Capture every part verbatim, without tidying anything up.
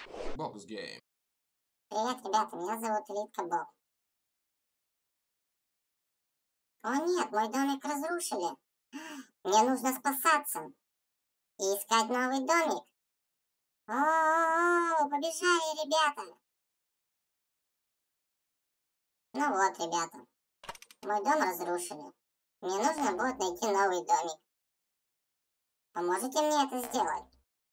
Бокс Гейм. Привет, ребята, меня зовут Литка Боб. О нет, мой домик разрушили. Мне нужно спасаться и искать новый домик. О, побежали, ребята. Ну вот, ребята, мой дом разрушили. Мне нужно будет найти новый домик. Поможете мне это сделать?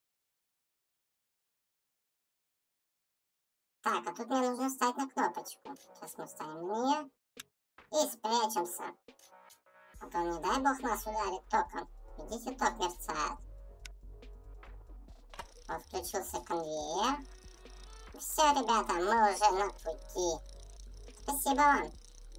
Так, а тут мне нужно встать на кнопочку. Сейчас мы встанем на нее и спрячемся. А то, не дай бог, нас ударит током. Видите, ток мерцает. Вот включился конвейер. Все, ребята, мы уже на пути. Спасибо вам.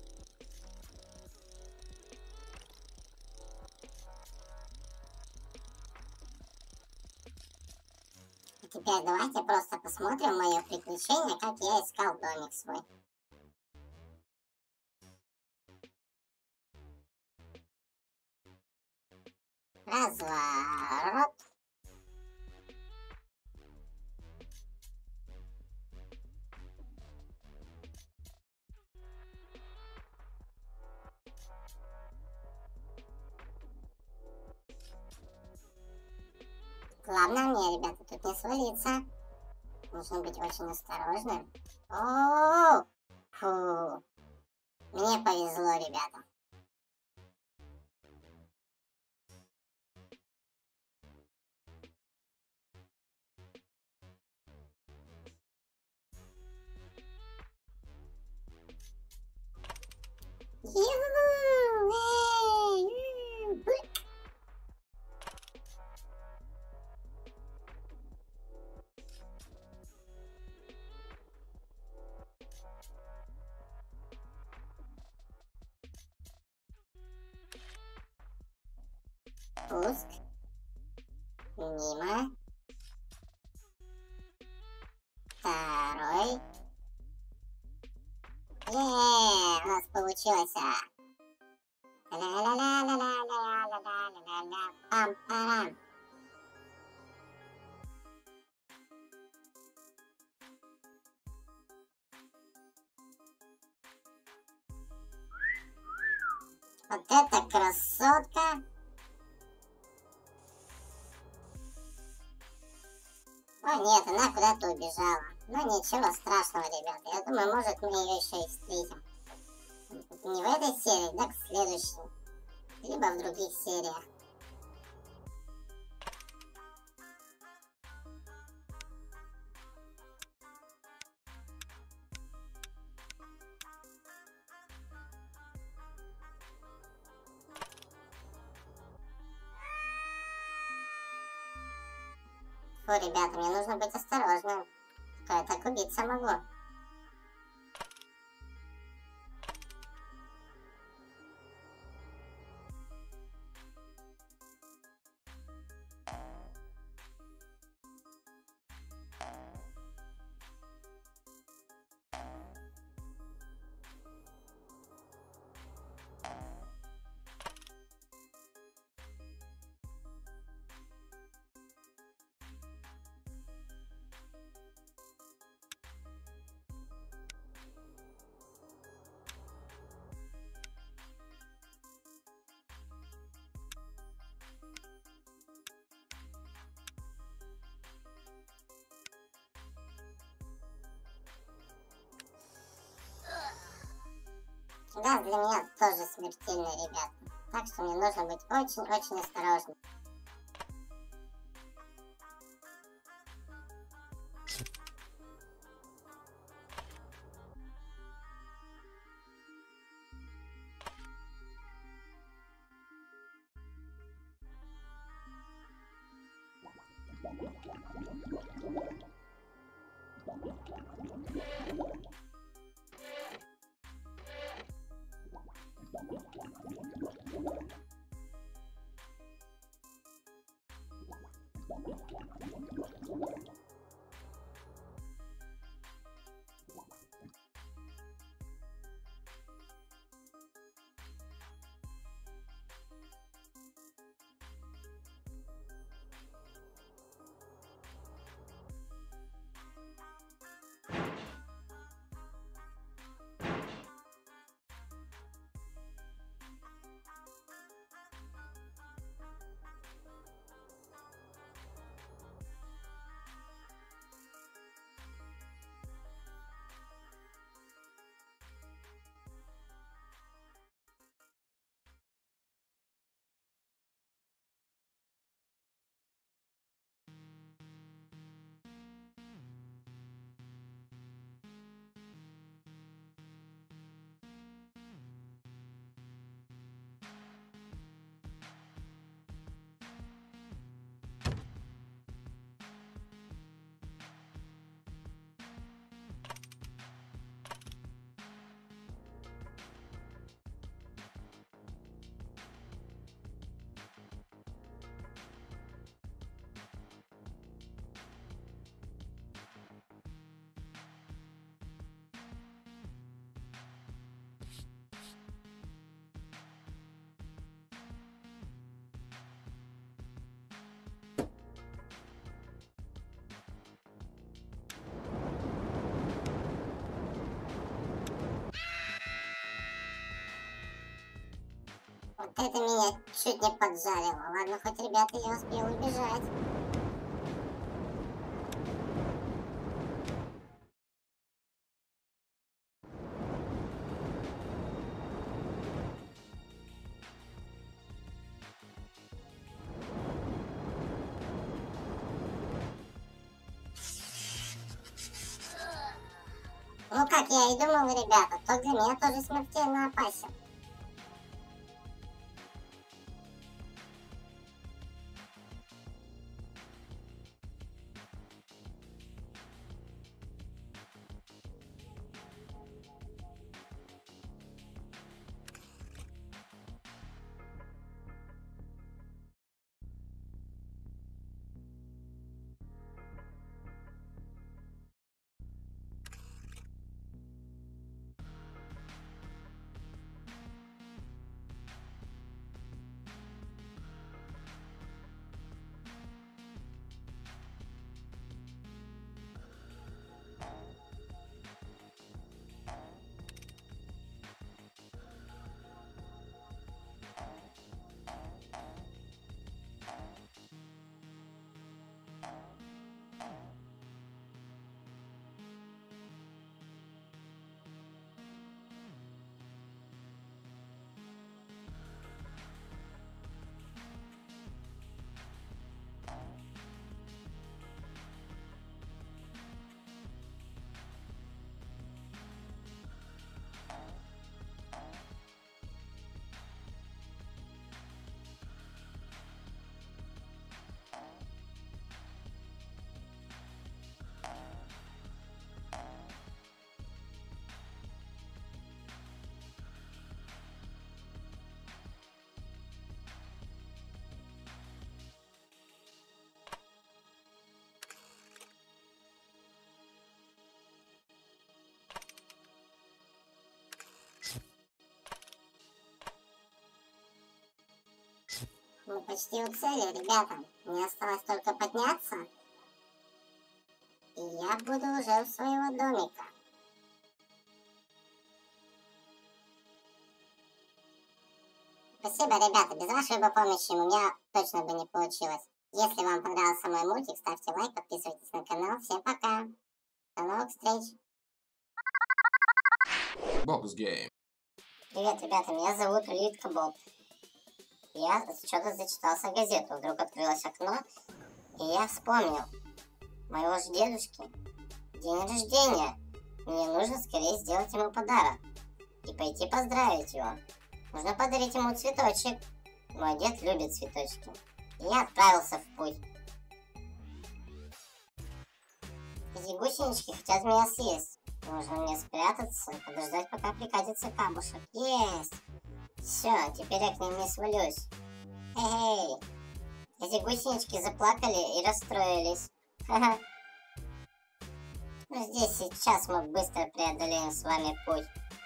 И теперь давайте просто посмотрим мое приключение, как я искал домик свой. Разворот. Главное мне, ребята, тут не свалиться. Нужно быть очень осторожным. О, фу. Мне повезло, ребята. Ю-ху! Эй, бык! Пуск. Мимо. Второй. Еее, у нас получилось. Ля-ля-ля-ля-ля-ля-ля-ля-ля-ля. Пам-парам. Вот это красотка. О нет, она куда-то убежала. Но ничего страшного, ребята. Я думаю, может, мы ее еще и встретим. Не в этой серии, так в следующей. Либо в других сериях. Фу, ребята, мне нужно быть осторожным. А то я так убиться могу. Да, для меня тоже смертельно, ребята. Так что мне нужно быть очень-очень осторожным. Вот это меня чуть не поджарило. Ладно, хоть, ребята, я успел убежать. Ну, как я и думал, ребята, тот для меня тоже смертельно опасен. Мы почти у цели, ребята. Мне осталось только подняться. И я буду уже у своего домика. Спасибо, ребята. Без вашей бы помощи у меня точно бы не получилось. Если вам понравился мой мультик, ставьте лайк, подписывайтесь на канал. Всем пока. До новых встреч. Box Game. Привет, ребята. Меня зовут Улитка Боб. Я что-то зачитался газету, вдруг открылось окно, и я вспомнил моего же дедушки. День рождения. Мне нужно скорее сделать ему подарок и пойти поздравить его. Нужно подарить ему цветочек. Мой дед любит цветочки. И я отправился в путь. Эти гусенички хотят меня съесть. Нужно мне спрятаться и подождать, пока прикатится камушек. Есть! Все, теперь я к ним не свалюсь. Эй, эти гусенички заплакали и расстроились. Ха-ха. Ну здесь сейчас мы быстро преодолеем с вами путь.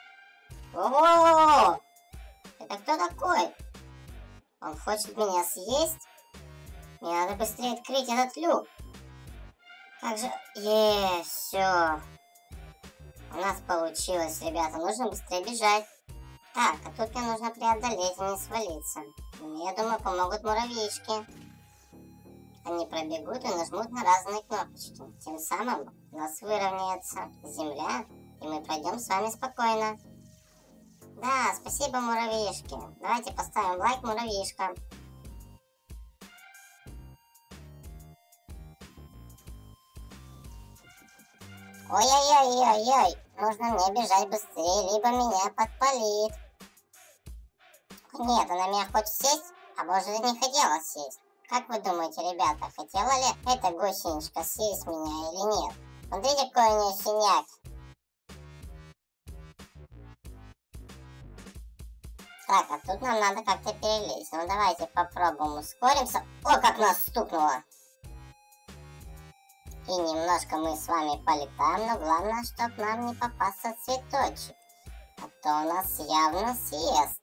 Ого! Это кто такой? Он хочет меня съесть? Мне надо быстрее открыть этот люк. Как же... Есть, все. У нас получилось, ребята. Нужно быстрее бежать. Так, а тут мне нужно преодолеть и не свалиться. Мне, я думаю, помогут муравьишки. Они пробегут и нажмут на разные кнопочки. Тем самым у нас выровняется земля, и мы пройдем с вами спокойно. Да, спасибо, муравьишки. Давайте поставим лайк муравьишкам. Ой-ой-ой-ой-ой, нужно мне бежать быстрее, либо меня подпалит. Нет, она меня хочет сесть, а может и не хотела сесть. Как вы думаете, ребята, хотела ли эта гусеничка съесть меня или нет? Смотрите, какой у нее синяк. Так, а тут нам надо как-то перелезть. Ну давайте попробуем ускоримся. О, как нас стукнуло! И немножко мы с вами полетаем, но главное, чтобы нам не попасться цветочек. А то у нас явно съест.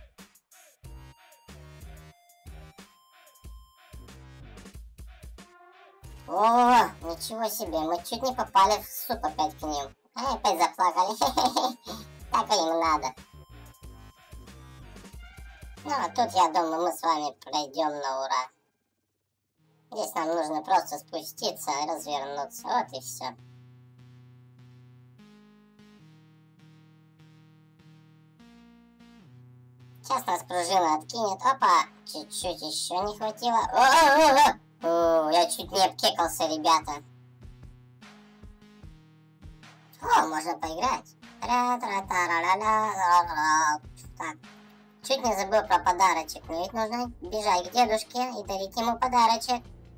О, ничего себе, мы чуть не попали в суп опять к ним. Они опять заплакали. Так им надо. Ну, а тут, я думаю, мы с вами пройдем на ура. Здесь нам нужно просто спуститься и развернуться. Вот и все. Сейчас нас пружина откинет. Опа! Чуть-чуть еще не хватило. О-о-о-о! О, я чуть не обкекался, ребята. О, можно поиграть. Так. Чуть не забыл про подарочек. Но ведь нужно бежать к дедушке и дарить ему подарочек.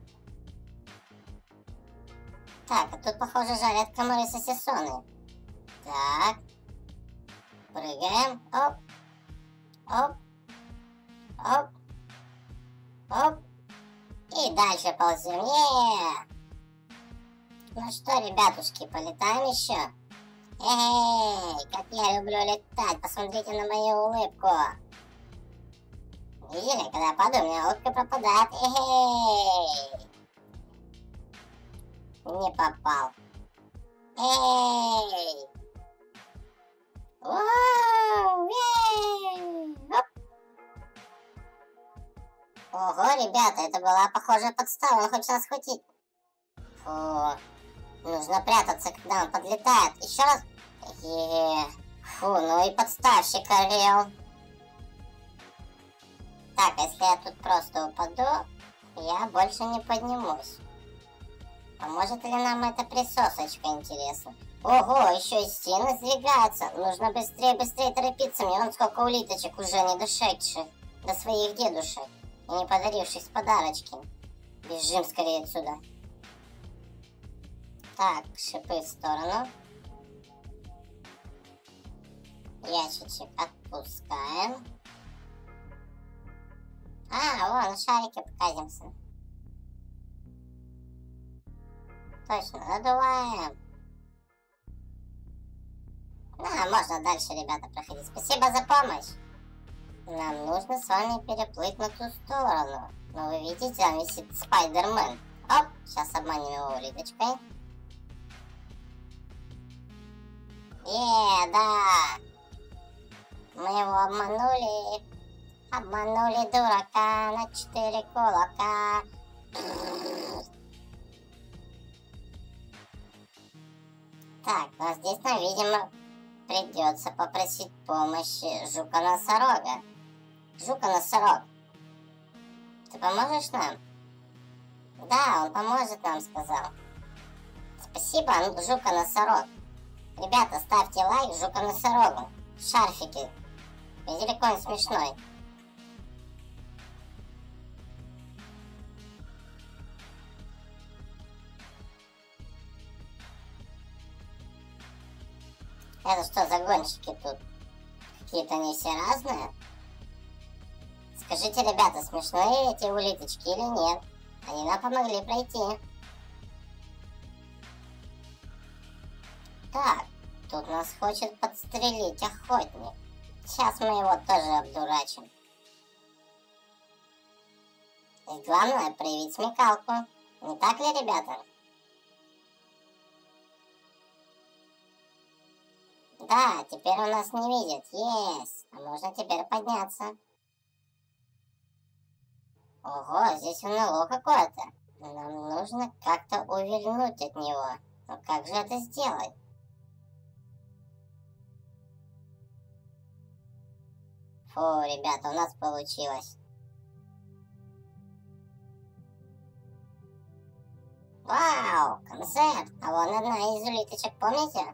Так, а тут, похоже, жарят комары сосисоны. Так. Прыгаем. Оп. Оп. Оп. Оп. И дальше ползем. Е-е-е. Ну что, ребятушки, полетаем еще? Эй, как я люблю летать. Посмотрите на мою улыбку. Видели, когда я падаю, у меня улыбка пропадает. Эй. Не попал. Эй. Воу, эй. Оп. Ого, ребята, это была похожая подстава. Он хочет нас схватить. Фу. Нужно прятаться, когда он подлетает. Еще раз. Е-е-е. Фу, ну и подставщик орел. Так, если я тут просто упаду, я больше не поднимусь. Поможет ли нам эта присосочка, интересно? Ого, еще и стены сдвигаются. Нужно быстрее, быстрее торопиться. Мне вон сколько улиточек уже не дошедших до своих дедушек и не подаривших подарочки. Бежим скорее отсюда. Так, шипы в сторону. Ящичек отпускаем. А, вон, шарики покажемся. Точно, надуваем. Да, можно дальше, ребята, проходить. Спасибо за помощь. Нам нужно с вами переплыть на ту сторону. Но вы видите, там висит Спайдермен. Оп, сейчас обманем его улиточкой. Е, да. Мы его обманули. Обманули дурака на четыре кулака. Так, но здесь нам, видимо, придется попросить помощи жука-носорога. Жука-носорог, ты поможешь нам? Да, он поможет нам, сказал. Спасибо, жука-носорог. Ребята, ставьте лайк жука-носорогу. Шарфики. Видели, какой он смешной? Это что за гонщики тут? Какие-то они все разные. Скажите, ребята, смешные эти улиточки или нет? Они нам помогли пройти. Так, тут нас хочет подстрелить охотник. Сейчас мы его тоже обдурачим. И главное проявить смекалку. Не так ли, ребята? Да, теперь он нас не видит. Есть. А можно теперь подняться. Ого, здесь эн эл о какое-то. Нам нужно как-то увильнуть от него. Но как же это сделать? Фу, ребята, у нас получилось. Вау, концерт. А вон одна из улиточек, помните?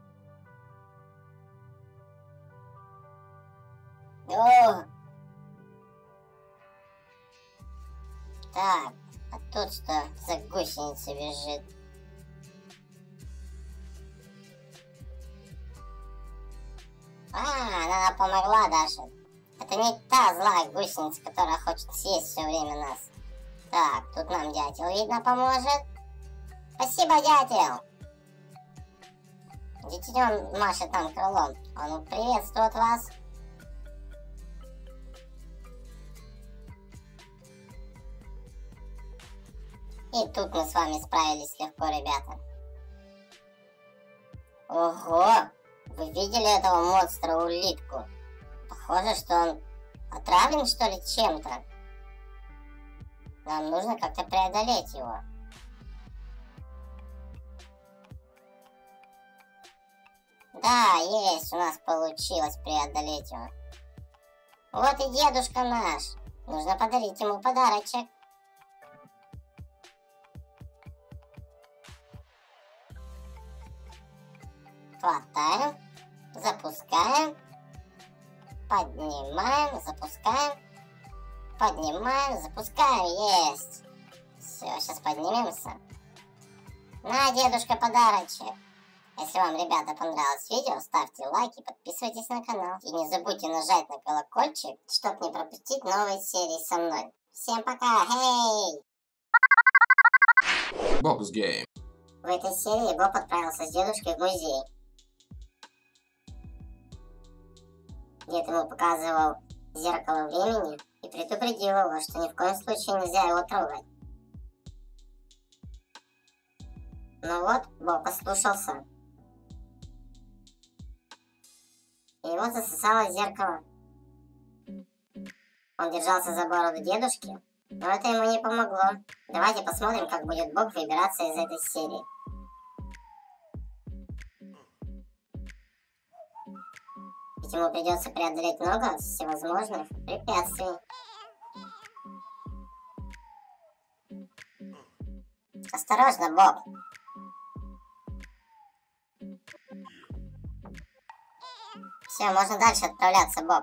О! Так, а тут что за гусеница бежит? А, она нам помогла даже. Это не та злая гусеница, которая хочет съесть все время нас. Так, тут нам дятел, видно, поможет. Спасибо, дятел. Видите, он машет нам крылом. Он приветствует вас. И тут мы с вами справились легко, ребята. Ого! Вы видели этого монстра улитку? Похоже, что он отравлен, что ли, чем-то? Нам нужно как-то преодолеть его. Да, есть, у нас получилось преодолеть его. Вот и дедушка наш. Нужно подарить ему подарочек. Хватаем, запускаем, поднимаем, запускаем, поднимаем, запускаем, есть. Все, сейчас поднимемся. На, дедушка, подарочек. Если вам, ребята, понравилось видео, ставьте лайки, подписывайтесь на канал. И не забудьте нажать на колокольчик, чтобы не пропустить новые серии со мной. Всем пока, хей! Bob's Game. В этой серии Боб отправился с дедушкой в музей. Дед ему показывал зеркало времени и предупредил его, что ни в коем случае нельзя его трогать. Ну вот, Боб послушался. И его засосало зеркало. Он держался за бороду дедушки, но это ему не помогло. Давайте посмотрим, как будет Боб выбираться из этой серии. Ведь ему придется преодолеть много всевозможных препятствий. Осторожно, Боб. Все, можно дальше отправляться, Боб.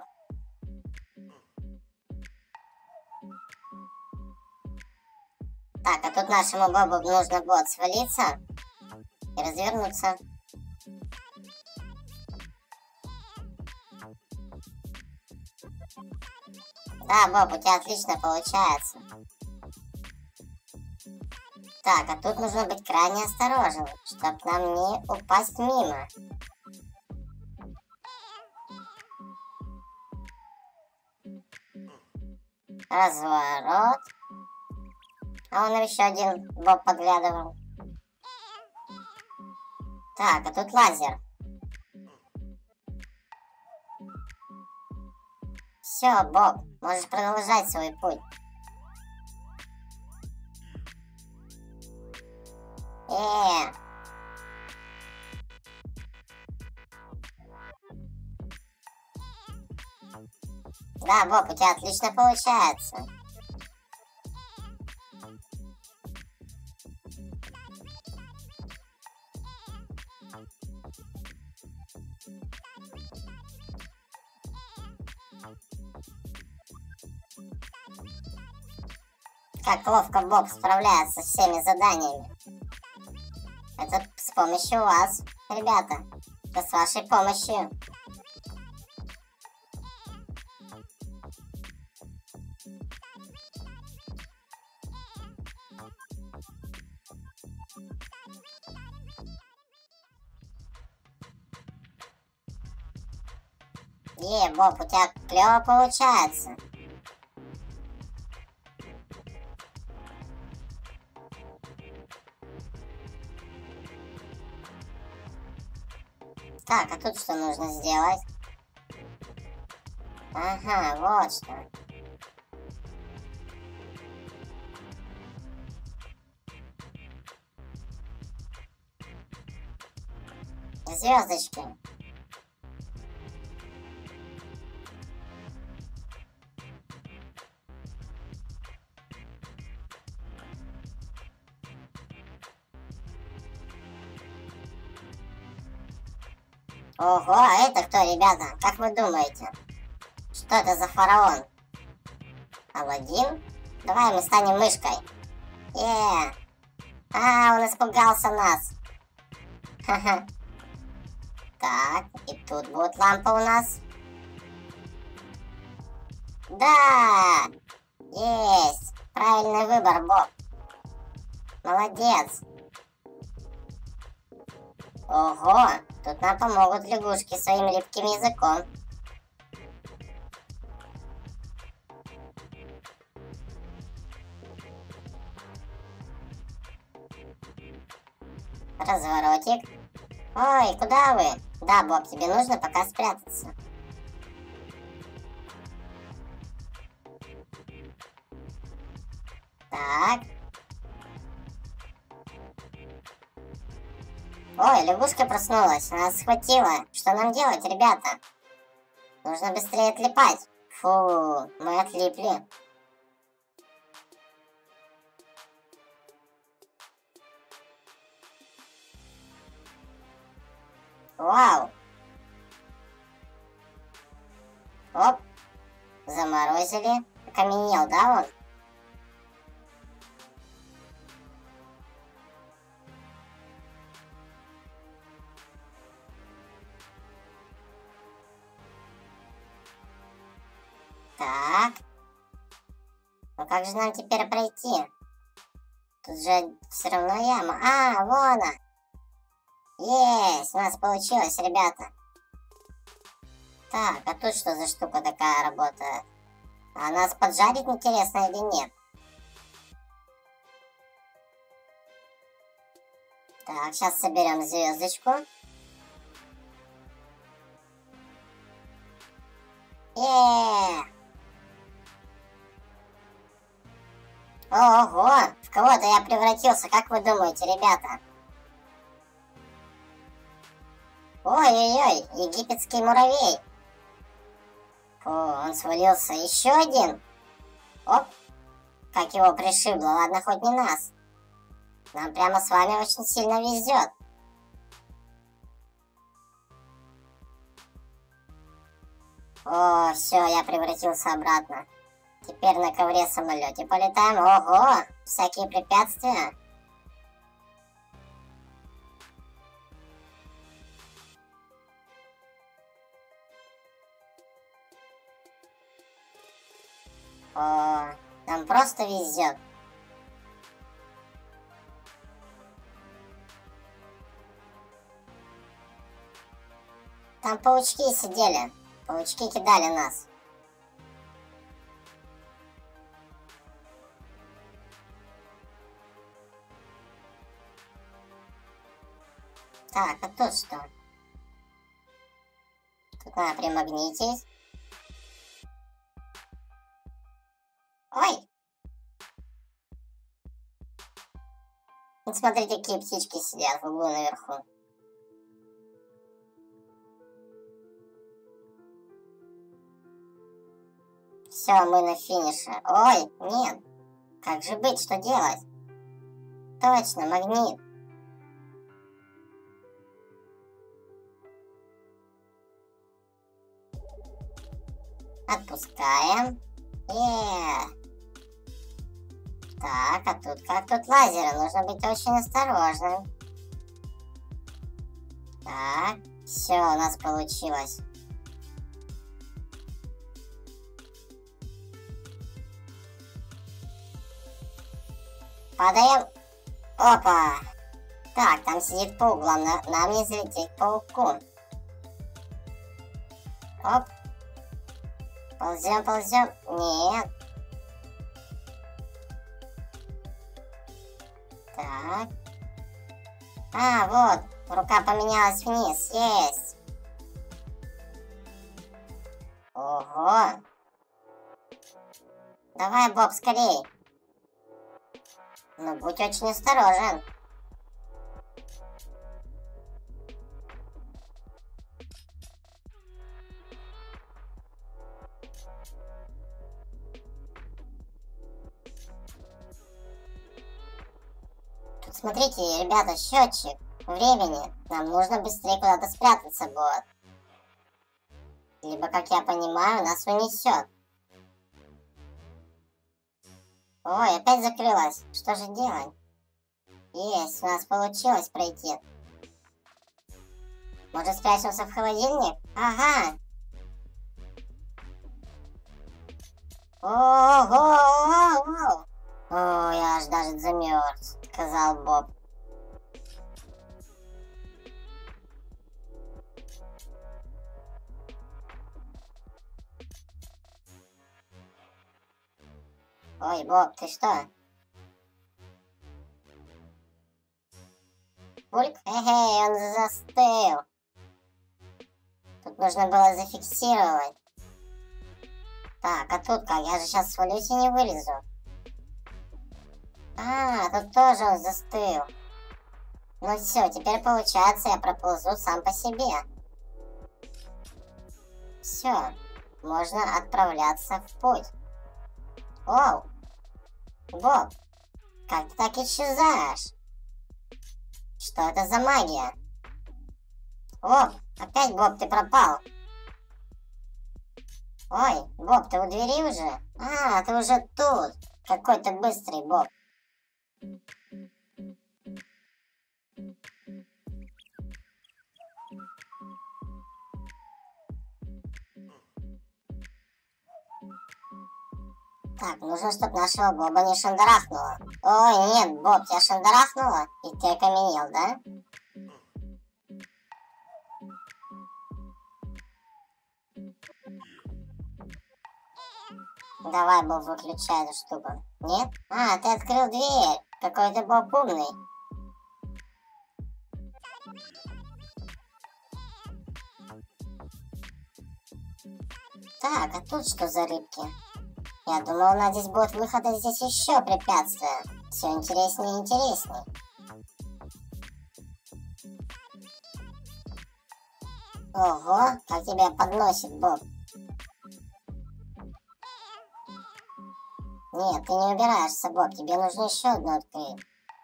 Так, а тут нашему Бобу нужно будет свалиться и развернуться. Да, Боб, у тебя отлично получается. Так, а тут нужно быть крайне осторожным, чтобы нам не упасть мимо. Разворот. А он еще один Боб подглядывал. Так, а тут лазер. Все, Боб, можешь продолжать свой путь. Э. Да, Боб, у тебя отлично получается. Как ловко Боб справляется со всеми заданиями. Это с помощью вас, ребята. Это с вашей помощью. Е, Боб, у тебя клево получается. Так, а тут что нужно сделать? Ага, вот что. Звездочки. Ого, а это кто, ребята? Как вы думаете? Что это за фараон? Аладдин? Давай мы станем мышкой. Е. А, он испугался нас. Ха-ха. Так, и тут будет лампа у нас. Да! Есть! Правильный выбор, Боб. Молодец. Ого! Тут нам помогут лягушки своим липким языком. Разворотик. Ой, куда вы? Да, Боб, тебе нужно пока спрятаться. Так. Ой, лягушка проснулась, нас схватила. Что нам делать, ребята? Нужно быстрее отлипать. Фу, мы отлипли. Вау. Оп. Заморозили. Окаменел, да, он? Так. Ну как же нам теперь пройти? Тут же все равно яма. А, вон она. Есть, у нас получилось, ребята. Так, а тут что за штука такая работает? А нас поджарить, интересно, или нет? Так, сейчас соберем звездочку. Еее! Ого! В кого-то я превратился, как вы думаете, ребята? Ой-ой-ой, египетский муравей. Фу, он свалился. Еще один. Оп, как его пришибло. Ладно, хоть не нас. Нам прямо с вами очень сильно везет. О, все, я превратился обратно. Теперь на ковре-самолете полетаем. Ого, всякие препятствия. О, нам просто везет. Там паучки сидели. Паучки кидали нас. Так, а тут что? Тут надо примагнитить. Ой! Вот смотрите, какие птички сидят в углу наверху. Все, мы на финише. Ой, нет. Как же быть, что делать? Точно, магнит. Отпускаем. Еее. Так, а тут как? Тут лазеры. Нужно быть очень осторожным. Так, все, у нас получилось. Падаем. Опа. Так, там сидит по углам. Нам не залететь к пауку. Оп. Ползем, ползем. Нет. Так. А, вот. Рука поменялась вниз. Есть. Ого. Давай, Боб, скорей. Ну, будь очень осторожен. Тут смотрите, ребята, счетчик времени. Нам нужно быстрее куда-то спрятаться будет. Либо, как я понимаю, нас унесет. Ой, опять закрылась. Что же делать? Есть, у нас получилось пройти. Может, спрячемся в холодильник? Ага. Ого! О, я аж даже замерз, сказал Боб. Ой, Боб, ты что? Бульк? Эй, он застыл. Тут нужно было зафиксировать. Так, а тут как? Я же сейчас свалюсь и не вылезу. А, тут тоже он застыл. Ну все, теперь получается, я проползу сам по себе. Все, можно отправляться в путь. Оу, Боб, как ты так исчезаешь? Что это за магия? О, опять, Боб, ты пропал. Ой, Боб, ты у двери уже? А, ты уже тут. Какой ты быстрый, Боб. Так, нужно, чтобы нашего Боба не шандарахнуло. Ой, нет, Боб, тебя шандарахнуло? И ты окаменел, да? Давай, Боб, выключай эту штуку. Нет? А, ты открыл дверь. Какой ты Боб умный. Так, а тут что за рыбки? Я думал, у нас здесь будет выход, а здесь еще препятствия. Все интереснее и интереснее. Ого, как тебя подносит, Боб. Нет, ты не убираешься, Боб, тебе нужно еще одну открыть.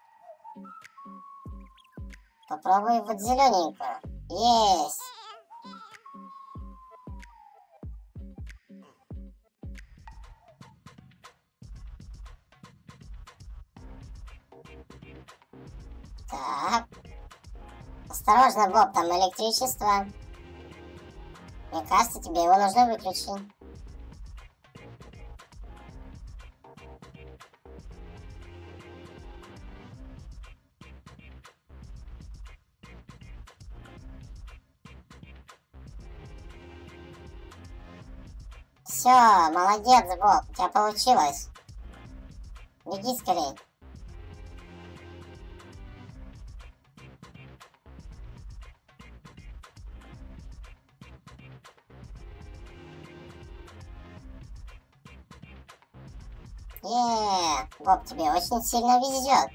Попробуй вот зелененькую. Есть! Так. Осторожно, Боб, там электричество. Мне кажется, тебе его нужно выключить. Все, молодец, Боб, у тебя получилось. Беги скорей. Еее, Боб, тебе очень сильно везет.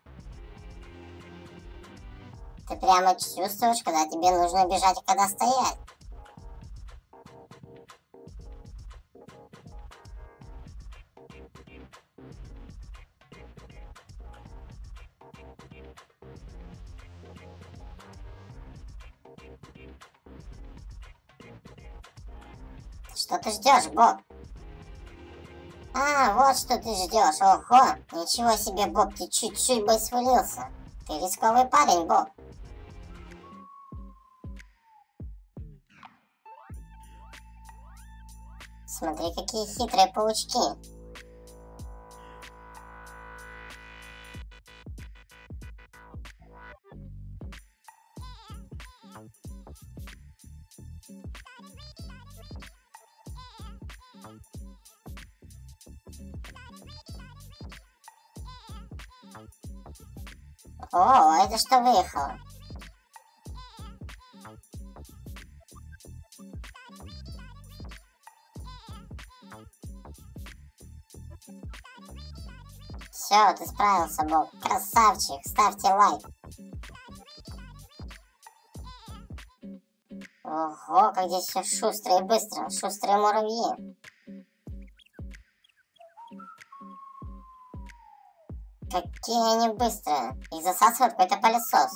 Ты прямо чувствуешь, когда тебе нужно бежать и когда стоять. Что ты ждешь, Боб? А, вот что ты ждешь. Ого, ничего себе, Боб, ты чуть-чуть бы свалился. Ты рисковый парень, Боб. Смотри, какие хитрые паучки. О, это что выехало? Все, ты справился, Боб. Красавчик, ставьте лайк. Ого, как здесь все шустро и быстро. Шустрые муравьи. Какие они быстрые. Их засасывает какой-то пылесос.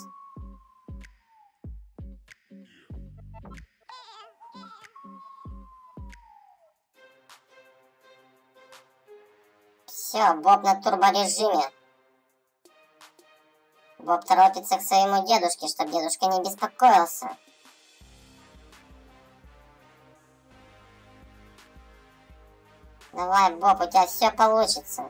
Все, Боб на турборежиме. Боб торопится к своему дедушке, чтобы дедушка не беспокоился. Давай, Боб, у тебя все получится.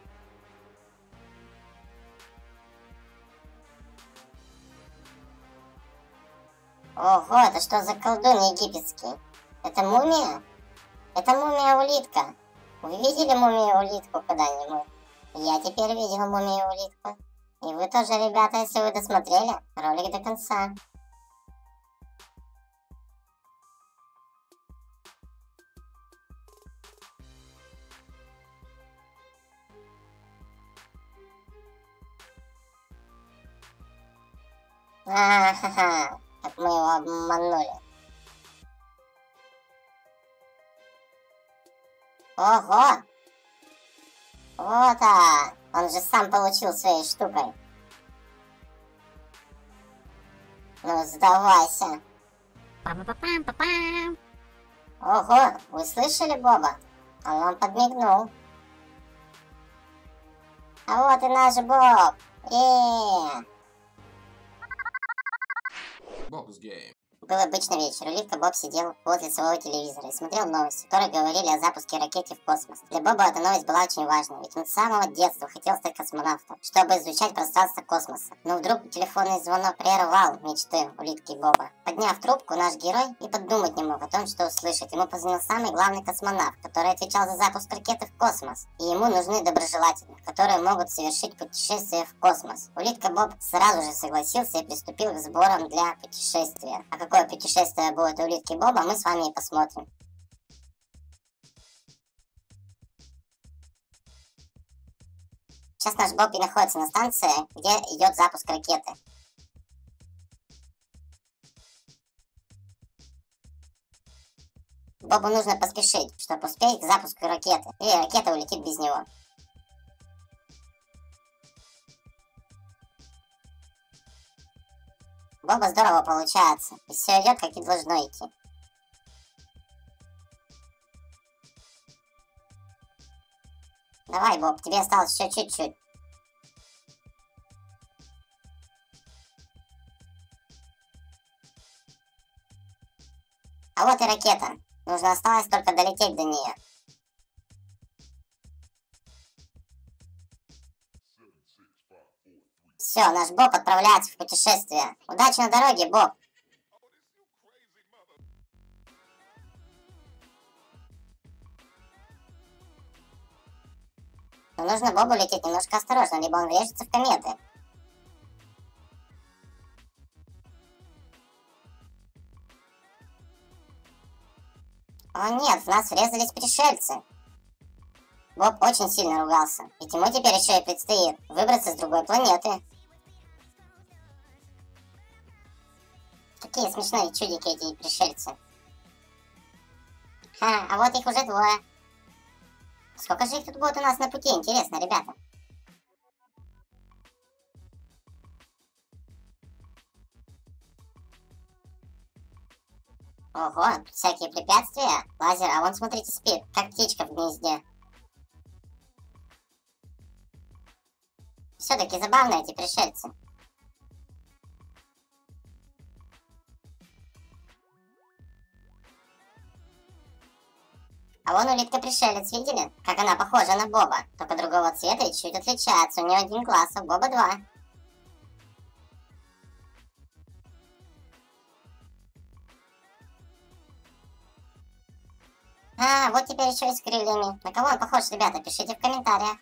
Ого, это что за колдун египетский? Это мумия? Это мумия-улитка. Вы видели мумию-улитку когда-нибудь? Я теперь видел мумию-улитку. И вы тоже, ребята, если вы досмотрели ролик до конца. А-ха-ха, как мы его обманули. Ого! Вот, а, он же сам получил своей штукой. Ну, сдавайся. Пам-пам-пам-пам. Ого, вы слышали, Боба? Он вам подмигнул. А вот и наш Боб. Еее. Bob's Game. Был обычный вечер. Улитка Боб сидел возле своего телевизора и смотрел новости, которые говорили о запуске ракеты в космос. Для Боба эта новость была очень важной, ведь он с самого детства хотел стать космонавтом, чтобы изучать пространство космоса. Но вдруг телефонный звонок прервал мечты улитки Боба. Подняв трубку, наш герой и подумать не мог о том, что услышать. Ему позвонил самый главный космонавт, который отвечал за запуск ракеты в космос. И ему нужны доброжелатели, которые могут совершить путешествие в космос. Улитка Боб сразу же согласился и приступил к сборам для путешествия. А какое путешествие будет у улитки Боба, мы с вами и посмотрим. Сейчас наш Боб и находится на станции, где идет запуск ракеты. Бобу нужно поспешить, чтобы успеть к запуску ракеты, или ракета улетит без него. Боба здорово получается, и все идет, как и должно идти. Давай, Боб, тебе осталось еще чуть-чуть. А вот и ракета. Нужно осталось только долететь до нее. Все, наш Боб отправляется в путешествие. Удачи на дороге, Боб! Но нужно Бобу лететь немножко осторожно, либо он врежется в кометы. О нет, в нас врезались пришельцы. Боб очень сильно ругался, ведь ему теперь еще и предстоит выбраться с другой планеты. Какие смешные чудики эти пришельцы. Ха, а вот их уже двое. Сколько же их тут будет у нас на пути, интересно, ребята. Ого, тут всякие препятствия. Лазер, а вон, смотрите, спит, как птичка в гнезде. Все-таки забавные эти пришельцы. А вон улитка-пришелец, видели? Как она похожа на Боба, только другого цвета и чуть отличается. У нее один глаз, а у Боба два. А, вот теперь еще и с крыльями. На кого он похож, ребята? Пишите в комментариях.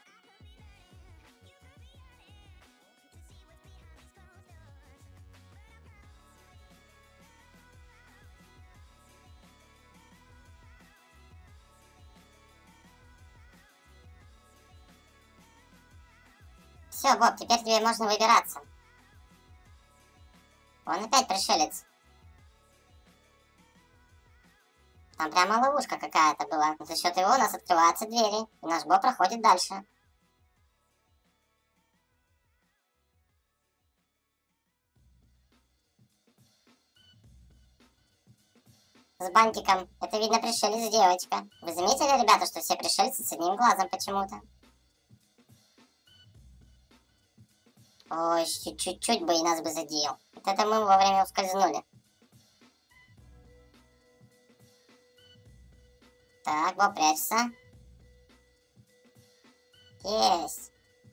Все, Боб, теперь тебе можно выбираться. Вон опять пришелец. Там прямо ловушка какая-то была. За счет его у нас открываются двери, и наш Боб проходит дальше. С бантиком. Это, видно, пришелец девочка. Вы заметили, ребята, что все пришельцы с одним глазом почему-то? Ой, чуть-чуть бы и нас бы задел. Вот это мы вовремя ускользнули. Так, Боб, прячься. Есть.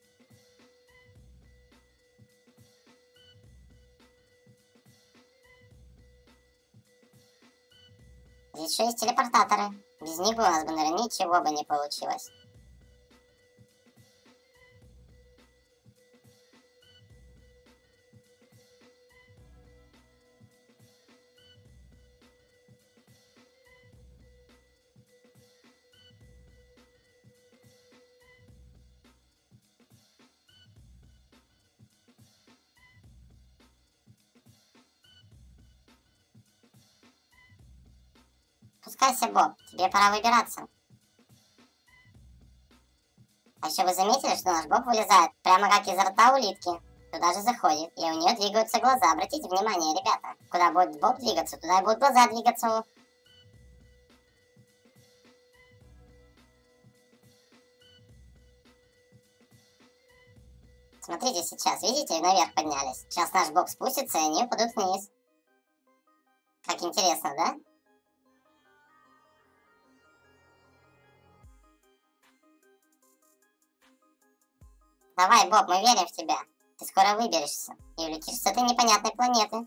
Здесь еще есть телепортаторы. Без них у нас бы, наверное, ничего бы не получилось. Спускайся, Боб, тебе пора выбираться. А еще вы заметили, что наш Боб вылезает прямо как из рта улитки? Туда же заходит, и у нее двигаются глаза. Обратите внимание, ребята. Куда будет Боб двигаться, туда и будут глаза двигаться. Смотрите сейчас, видите, наверх поднялись. Сейчас наш Боб спустится, и они упадут вниз. Как интересно, да? Давай, Боб, мы верим в тебя. Ты скоро выберешься и улетишь с этой непонятной планеты.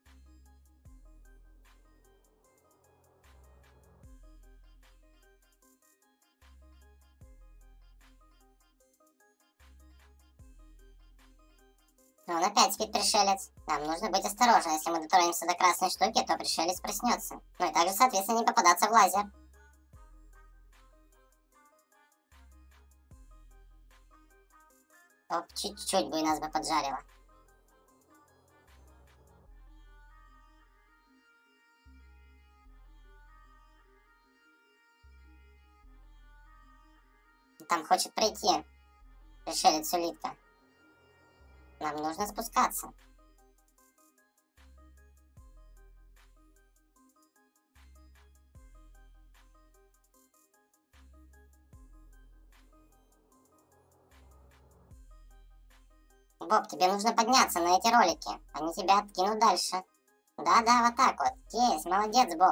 Но он опять спит, пришелец. Нам нужно быть осторожны. Если мы дотронемся до красной штуки, то пришелец проснется. Ну и также, соответственно, не попадаться в лазер. Оп, чуть-чуть бы и нас бы поджарило. Там хочет прийти пришелец-улитка. Нам нужно спускаться. Боб, тебе нужно подняться на эти ролики. Они тебя откинут дальше. Да-да, вот так вот. Есть, молодец, Боб.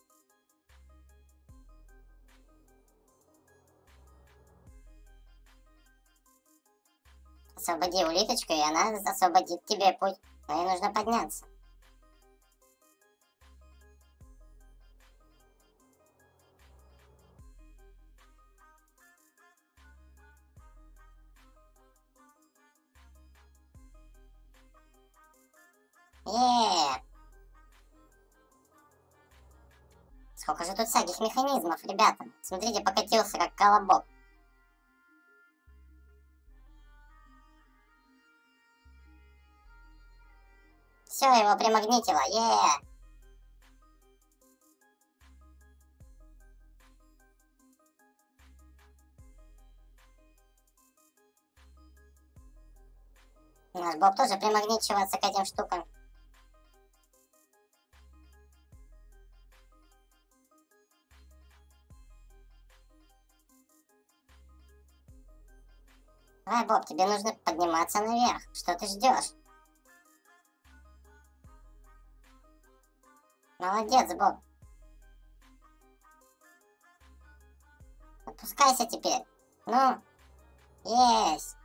Освободи улиточку, и она освободит тебе путь. Но ей нужно подняться. Еее! Сколько же тут всяких механизмов, ребята. Смотрите, покатился как колобок. Все, его примагнитило. Еее! Наш Боб тоже примагничивается к этим штукам. Давай, Боб, тебе нужно подниматься наверх. Что ты ждешь? Молодец, Боб. Отпускайся теперь. Ну, есть.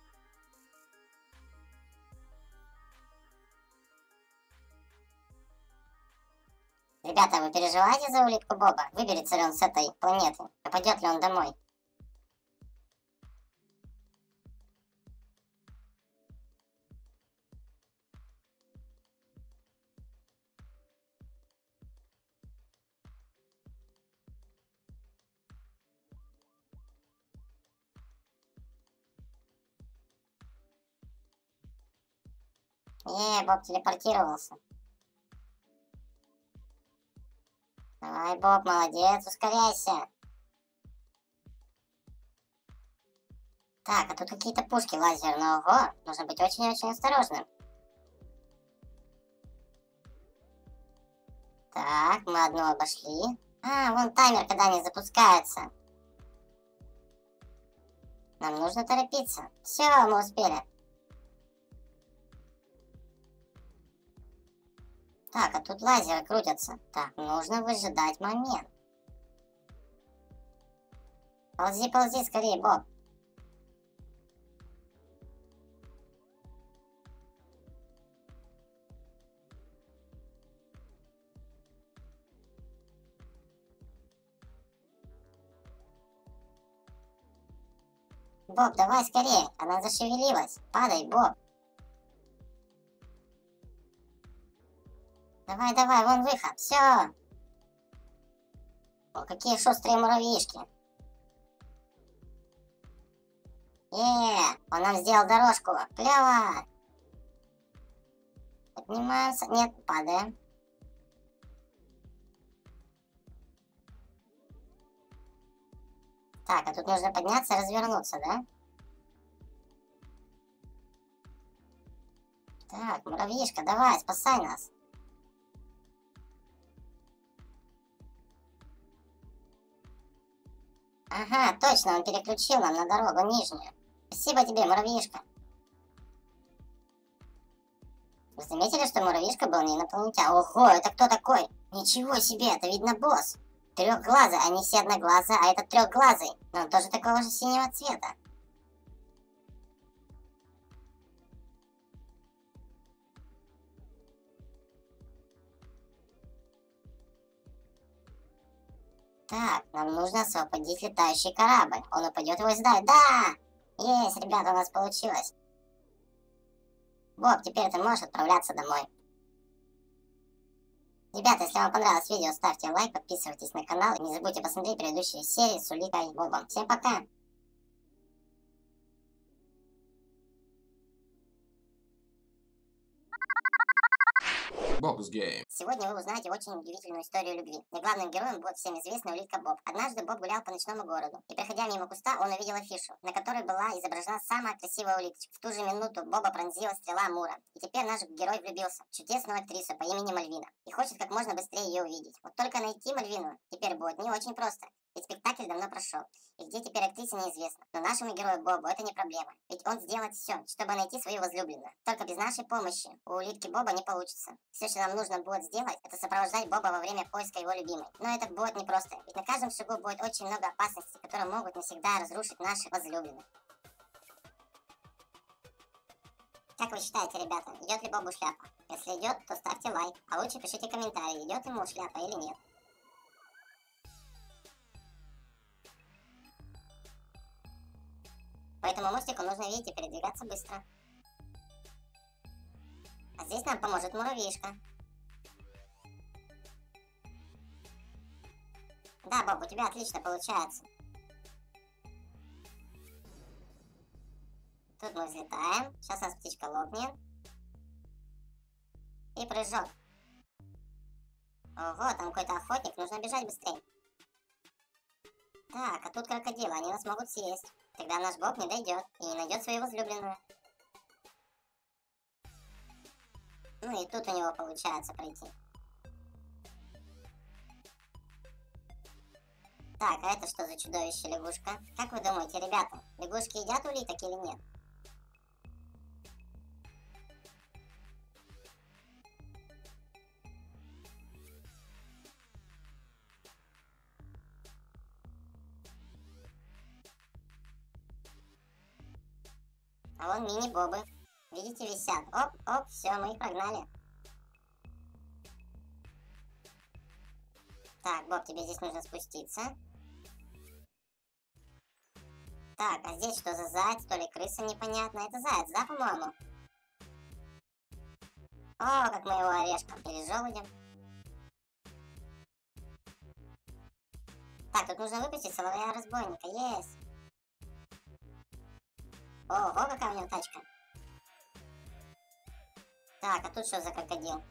Ребята, вы переживаете за улитку Боба? Выберется ли он с этой планеты? Попадет ли он домой? Е, Боб телепортировался. Давай, Боб, молодец, ускоряйся. Так, а тут какие-то пушки лазерные. Ого, нужно быть очень-очень осторожным. Так, мы одну обошли. А, вон таймер, когда они запускаются. Нам нужно торопиться. Все, мы успели. Так, а тут лазеры крутятся. Так, нужно выжидать момент. Ползи, ползи, скорее, Боб. Боб, давай скорее, она зашевелилась. Падай, Боб. Давай, давай, вон выход, все. О, какие шустрые муравьишки. Е, он нам сделал дорожку, клево. Поднимаемся, нет, падаем. Так, а тут нужно подняться и развернуться, да? Так, муравьишка, давай, спасай нас. Ага, точно, он переключил нам на дорогу нижнюю. Спасибо тебе, муравьишка. Вы заметили, что муравьишка был не инопланетян? Ого, это кто такой? Ничего себе, это видно босс. Трехглазый, они все одноглазые, а этот трехглазый. Но он тоже такого же синего цвета. Так, нам нужно освободить летающий корабль. Он упадет, его сдать. Да! Есть, ребята, у нас получилось. Боб, теперь ты можешь отправляться домой. Ребята, если вам понравилось видео, ставьте лайк, подписывайтесь на канал. И не забудьте посмотреть предыдущие серии с Уликой и Бобом. Всем пока! Bob's Game. Сегодня вы узнаете очень удивительную историю любви. И главным героем будет всем известный улитка Боб. Однажды Боб гулял по ночному городу, и, проходя мимо куста, он увидел афишу, на которой была изображена самая красивая улиточка. В ту же минуту Боба пронзила стрела Мура. И теперь наш герой влюбился в чудесную актрису по имени Мальвина. И хочет как можно быстрее ее увидеть. Вот только найти Мальвину теперь будет не очень просто. Ведь спектакль давно прошел, и где теперь актриса неизвестно. Но нашему герою Бобу это не проблема, ведь он сделает все, чтобы найти свою возлюбленную. Только без нашей помощи у улитки Боба не получится. Все, что нам нужно будет сделать, это сопровождать Боба во время поиска его любимой. Но это будет непросто, ведь на каждом шагу будет очень много опасностей, которые могут навсегда разрушить наших возлюбленных. Как вы считаете, ребята, идет ли Бобу шляпа? Если идет, то ставьте лайк, а лучше пишите комментарии, идет ему шляпа или нет. По этому мостику нужно, видите, передвигаться быстро. А здесь нам поможет муравьишка. Да, Боб, у тебя отлично получается. Тут мы взлетаем. Сейчас у нас птичка лопнет. И прыжок. Ого, там какой-то охотник, нужно бежать быстрее. Так, а тут крокодилы, они нас могут съесть. Тогда наш Боб не дойдет и не найдет свою возлюбленную. Ну и тут у него получается пройти. Так, а это что за чудовище лягушка? Как вы думаете, ребята, лягушки едят улиток или нет? А вон мини-бобы. Видите, висят. Оп, оп, все, мы их прогнали. Так, Боб, тебе здесь нужно спуститься. Так, а здесь что за заяц? То ли крыса непонятно. Это заяц, да, по-моему? О, как мы его орешком пережелудим. Так, тут нужно выпустить соловья разбойника. Есть. Ого, какая у него тачка. Так, а тут что за крокодил?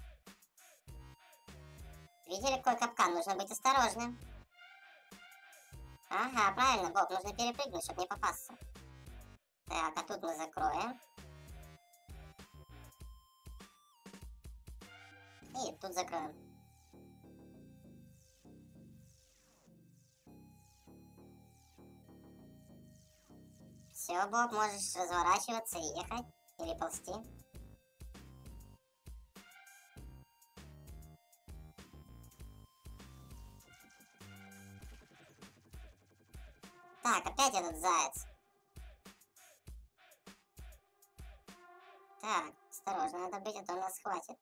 Видели, какой капкан? Нужно быть осторожным. Ага, правильно, Боб, нужно перепрыгнуть, чтобы не попасться. Так, а тут мы закроем. И тут закроем. Все, Боб, можешь разворачиваться и ехать. Или ползти. Так, опять этот заяц. Так, осторожно, надо быть, а то нас хватит.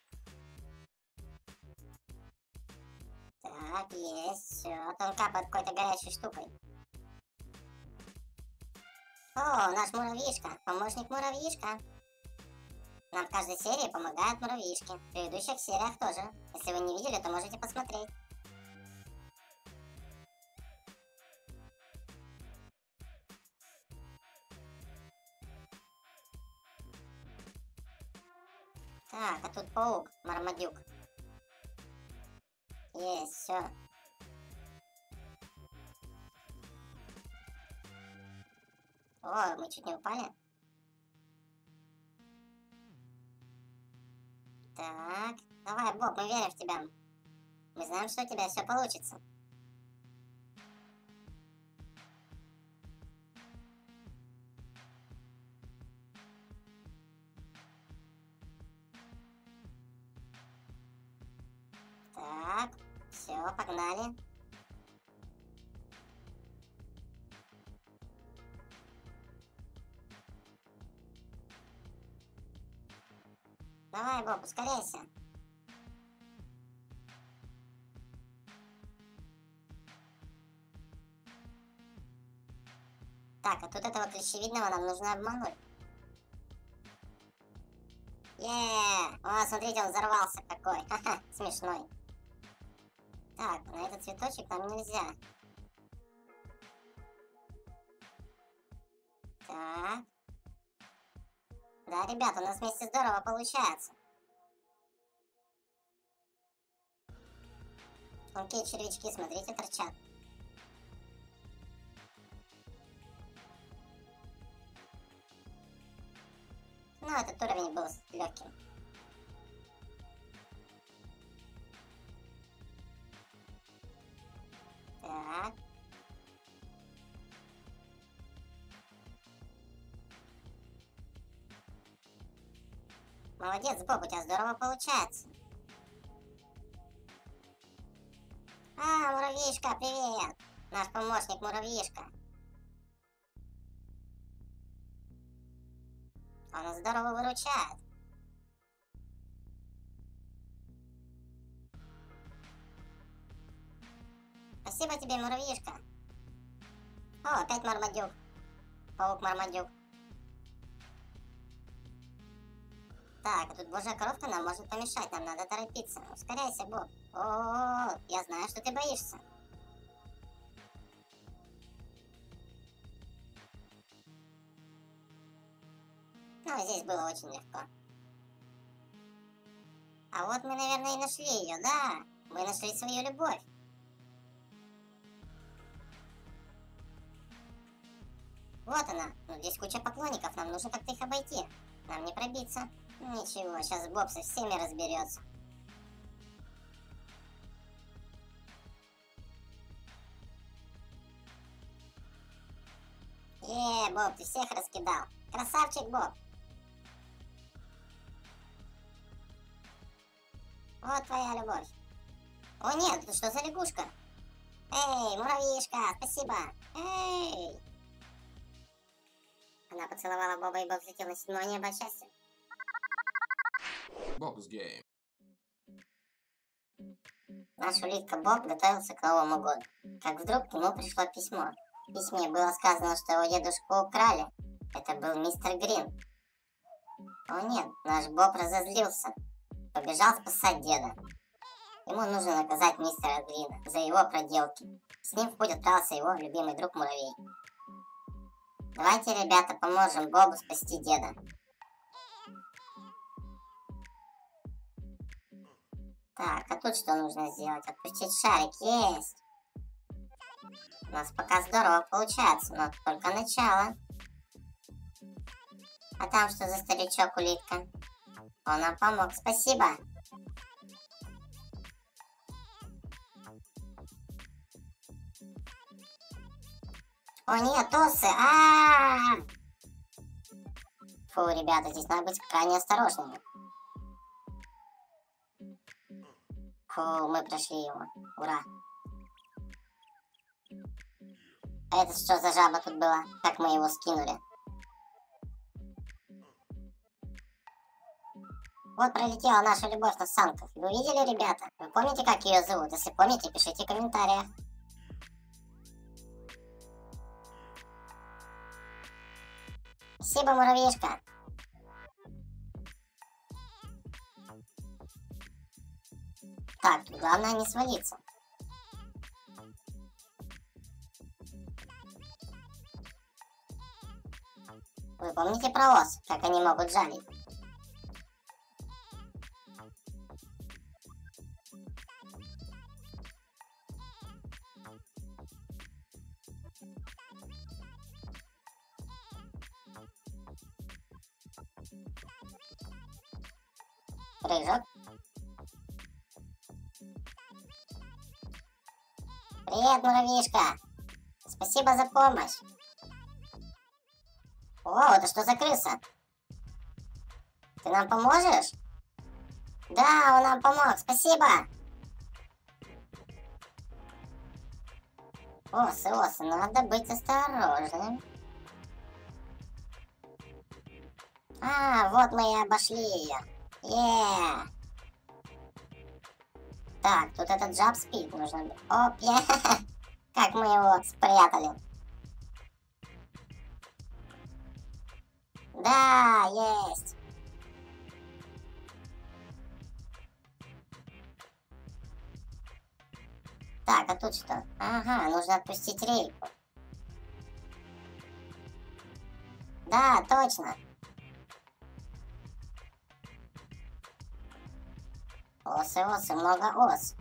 Так, есть, все. А то он капает какой-то горячей штукой. О, наш муравьишка, помощник муравьишка. Нам в каждой серии помогают муравьишки. В предыдущих сериях тоже. Если вы не видели, то можете посмотреть. Так, а тут паук, Мармадюк. Есть, все. О, мы чуть не упали. Так, давай, Боб, мы верим в тебя. Мы знаем, что у тебя все получится. Так, все, погнали. Давай, Боб, ускоряйся. Так, а тут этого клещевидного нам нужно обмануть. Еее! О, смотрите, он взорвался какой. Ха-ха, смешной. Так, на этот цветочек нам нельзя. Так. Да, ребята, у нас вместе здорово получается. Окей, червячки, смотрите, торчат. Ну, этот уровень был легким. Так. Молодец, Боб, у тебя здорово получается. А, муравьишка, привет! Наш помощник муравьишка. Он нас здорово выручает. Спасибо тебе, муравьишка. О, опять Мармадюк. Паук-Мармадюк. Так, а тут божья коровка нам может помешать, нам надо торопиться. Ускоряйся, Боб. О, я знаю, что ты боишься. Ну, здесь было очень легко. А вот мы, наверное, и нашли ее, да. Мы нашли свою любовь. Вот она. Ну, здесь куча поклонников, нам нужно как-то их обойти. Нам не пробиться. Ничего, сейчас Боб со всеми разберется. Е, Боб, ты всех раскидал. Красавчик, Боб. Вот твоя любовь. О нет, это что за лягушка? Эй, муравьишка, спасибо. Эй. Она поцеловала Боба, и Боб взлетел на седьмое небо от счастья. Box Game. Наш улитка Боб готовился к Новому году, как вдруг к нему пришло письмо. В письме было сказано, что его дедушку украли. Это был мистер Грин. О нет, наш Боб разозлился. Побежал спасать деда. Ему нужно наказать мистера Грина за его проделки. С ним в путь отправился его любимый друг Муравей. Давайте, ребята, поможем Бобу спасти деда. Так, а тут что нужно сделать? Отпустить шарик. Есть! У нас пока здорово получается, но только начало. А там что за старичок-улитка? Он нам помог, спасибо. О нет, осы! А-а-а! Фу, ребята, здесь надо быть крайне осторожными. Фу, мы прошли его. Ура! А это что за жаба тут была? Как мы его скинули? Вот пролетела наша любовь на санках. Вы видели, ребята? Вы помните, как ее зовут? Если помните, пишите в комментариях. Спасибо, муравьишка. Так, главное не свалиться. Вы помните про ос, как они могут жалить? Прыжок. Привет, муравьишка. Спасибо за помощь. О, это что за крыса? Ты нам поможешь? Да, он нам помог. Спасибо. Осы, осы, надо быть осторожным. А, вот мы и обошли ее. Еее. Так, тут этот жаб спит, нужно... Оп, я... Как мы его спрятали. Да, есть. Так, а тут что? Ага, нужно отпустить рейку. Да, точно. Осы, осы, много ос.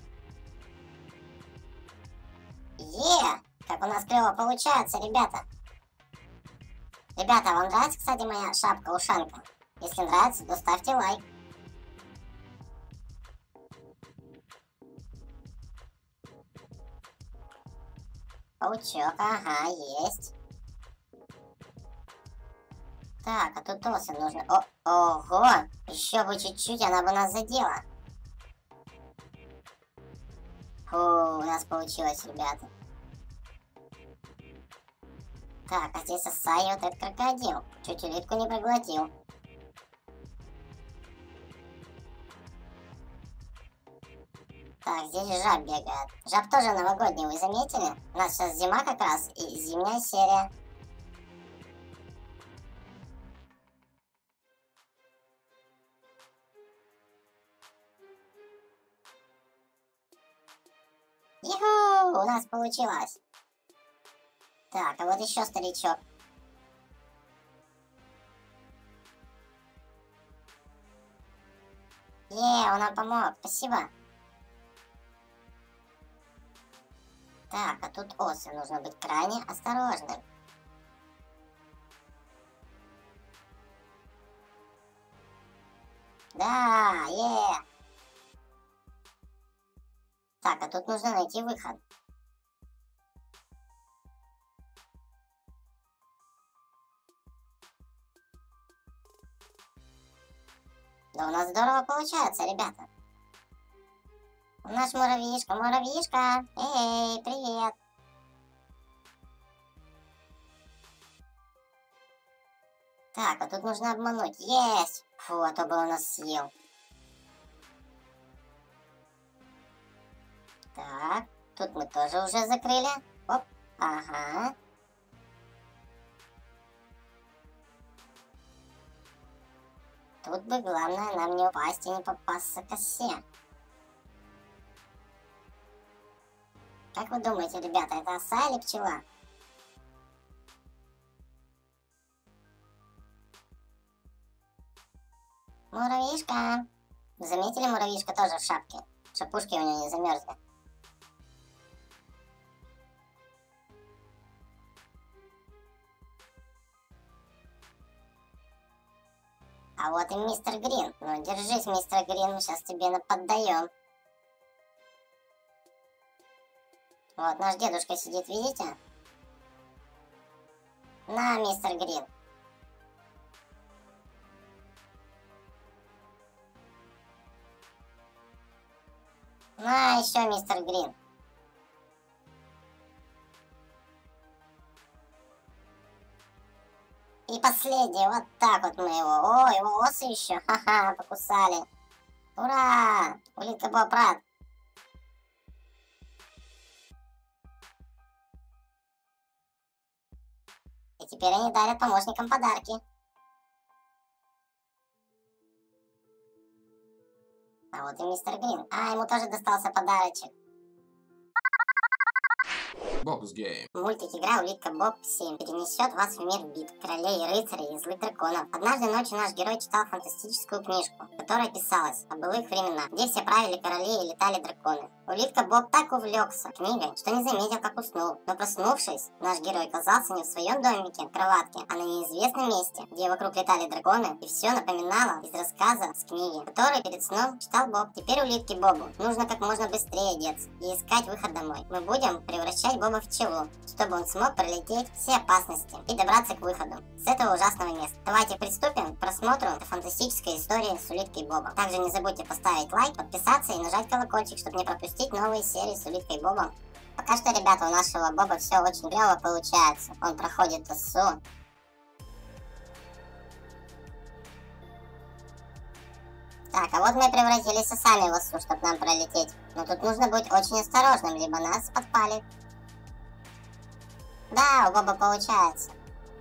Е! Как у нас клево получается, ребята. Ребята, вам нравится, кстати, моя шапка-ушанка? Если нравится, то ставьте лайк. Паучок, ага, есть. Так, а тут осы нужно... О, ого! Еще бы чуть-чуть, она бы нас задела. Фу, у нас получилось, ребята. Так, а здесь Асай, вот этот крокодил. Чуть улитку не проглотил. Так, здесь жаб бегает. Жаб тоже новогодний, вы заметили? У нас сейчас зима как раз и зимняя серия. Иху, у нас получилось. Так, а вот еще старичок. Е, он нам помог, спасибо. Так, а тут осы, нужно быть крайне осторожным. Да, е. Так, а тут нужно найти выход. Да у нас здорово получается, ребята. Наш муравьишка, муравьишка. Эй, привет. Так, а тут нужно обмануть. Есть. Фу, а то бы он нас съел. Так, тут мы тоже уже закрыли. Оп, ага. Тут бы главное нам не упасть и не попасться к осе. Как вы думаете, ребята, это оса или пчела? Муравьишка. Заметили, муравьишка тоже в шапке? Шапушки у него не замерзли. А вот и мистер Грин. Ну, держись, мистер Грин, мы сейчас тебе наподдаем. Вот наш дедушка сидит, видите? На, мистер Грин. На, еще, мистер Грин. И последний, вот так вот мы его. О, его осы еще, ха-ха, покусали. Ура! Улитка Боб рад. И теперь они дарят помощникам подарки. А вот и мистер Грин. А, ему тоже достался подарочек. Bob's Game. Мультик «Игра Улитка Боб семь» перенесет вас в мир битв, королей и рыцарей и злых драконов. Однажды ночью наш герой читал фантастическую книжку, в которой писалось о былых временах, где все правили короли и летали драконы. Улитка Боб так увлекся книгой, что не заметил, как уснул. Но проснувшись, наш герой оказался не в своем домике, кроватке, а на неизвестном месте, где вокруг летали драконы, и все напоминало из рассказа с книги, который перед сном читал Боб. Теперь улитке Бобу нужно как можно быстрее одеться и искать выход домой. Мы будем превращать Боба в пчелу, чтобы он смог пролететь все опасности и добраться к выходу с этого ужасного места. Давайте приступим к просмотру этой фантастической истории с улиткой Бобом. Также не забудьте поставить лайк, подписаться и нажать колокольчик, чтобы не пропустить новые серии с улиткой Бобом. Пока что, ребята, у нашего Боба все очень клево получается. Он проходит ОСУ. Так, а вот мы превратились и сами в ОСУ, чтобы нам пролететь. Но тут нужно быть очень осторожным, либо нас подпалит. Да, у Боба получается.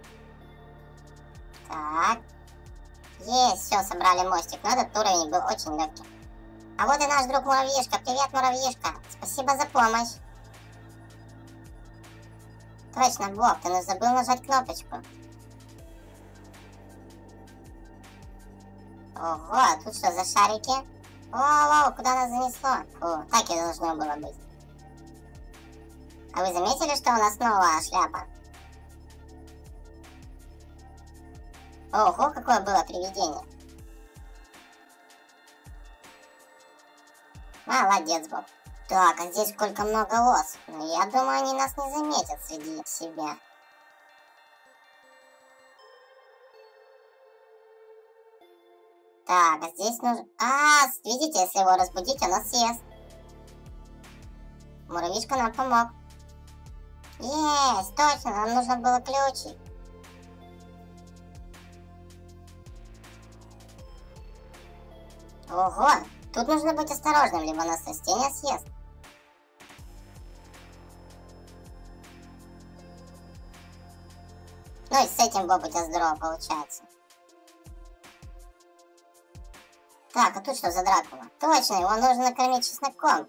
Так. Есть, все, собрали мостик. Но этот уровень был очень легкий. А вот и наш друг Муравьишка. Привет, Муравьишка. Спасибо за помощь. Точно, Боб, ты не забыл нажать кнопочку. Ого, а тут что за шарики? О, куда нас занесло? Фу, так и должно было быть. А вы заметили, что у нас новая шляпа? Ого, какое было привидение. Молодец, Боб. Так, а здесь сколько много ос. Но я думаю, они нас не заметят среди себя. Так, а здесь нужно... А, видите, если его разбудить, он нас съест. Муравьишка нам помог. Есть, точно, нам нужно было ключик. Ого, тут нужно быть осторожным, либо нас растение съест. Ну и с этим, Боб, у тебя здорово получается. Так, а тут что за Дракула? Точно, его нужно накормить чесноком.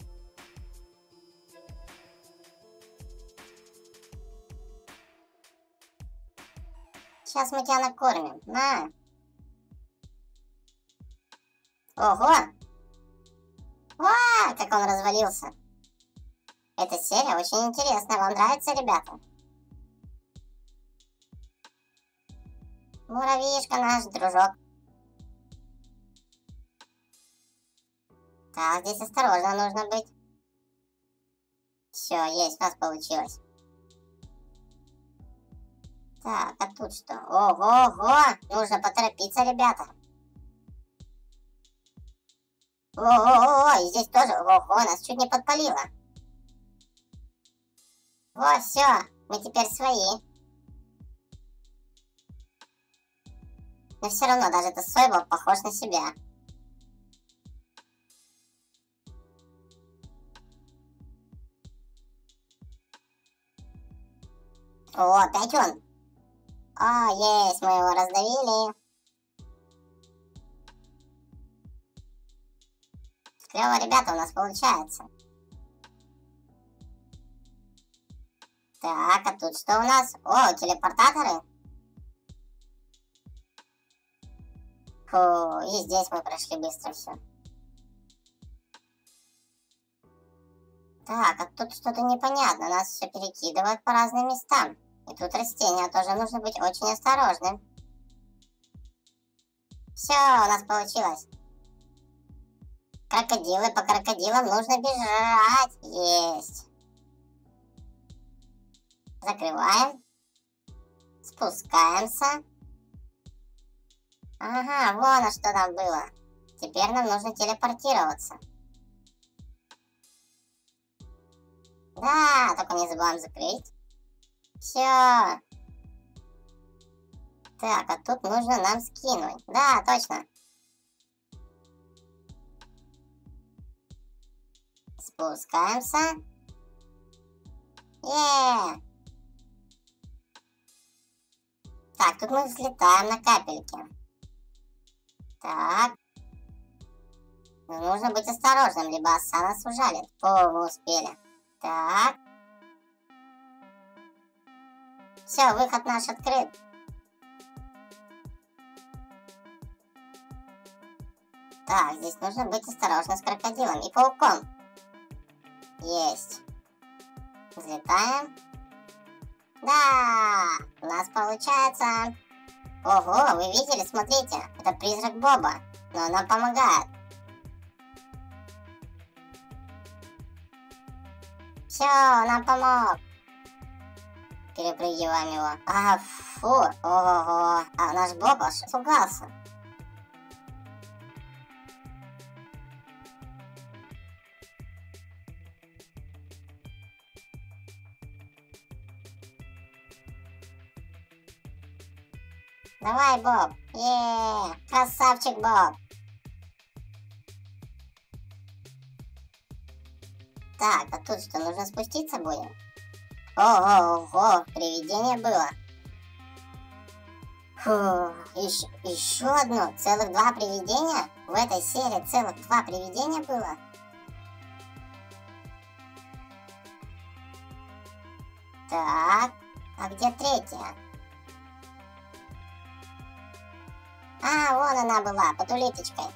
Сейчас мы тебя накормим. На. Ого! Ва, как он развалился. Эта серия очень интересная. Вам нравится, ребята? Муравьишка наш дружок. Так, здесь осторожно нужно быть. Все, есть, у нас получилось. Так, а тут что? Ого-го! Нужно поторопиться, ребята. О-о-о, и здесь тоже, ого, нас чуть не подпалило. Во, все, мы теперь свои. Но все равно даже этот Сойбл похож на себя. О, опять он. А, есть, мы его раздавили. Клево, ребята, у нас получается. Так, а тут что у нас? О, телепортаторы. Фу, и здесь мы прошли быстро все. Так, а тут что-то непонятно. Нас все перекидывают по разным местам. И тут растения тоже нужно быть очень осторожным. Все, у нас получилось. Крокодилы, по крокодилам нужно бежать. Есть. Закрываем. Спускаемся. Ага, вон что там было. Теперь нам нужно телепортироваться. Да, только не забываем закрыть. Все. Так, а тут нужно нам скинуть. Да, точно. Спускаемся. Е. Так, тут мы взлетаем на капельки. Так. Но нужно быть осторожным, либо оса нас ужалит. О, мы успели. Так. Все, выход наш открыт. Так, здесь нужно быть осторожным с крокодилом и пауком. Есть. Взлетаем. Да, у нас получается. Ого, вы видели, смотрите, это призрак Боба, но он нам помогает. Все, нам помог. Перепрыгиваем его. А, фу, ого, а наш Боб аж испугался. Давай, Боб. Еее, красавчик Боб. Так, а тут что, нужно спуститься будем? Ого-ого, привидение было. Фу, еще, еще одно, целых два привидения? В этой серии целых два привидения было? Так, а где третья? А, вон она была, под улиточкой.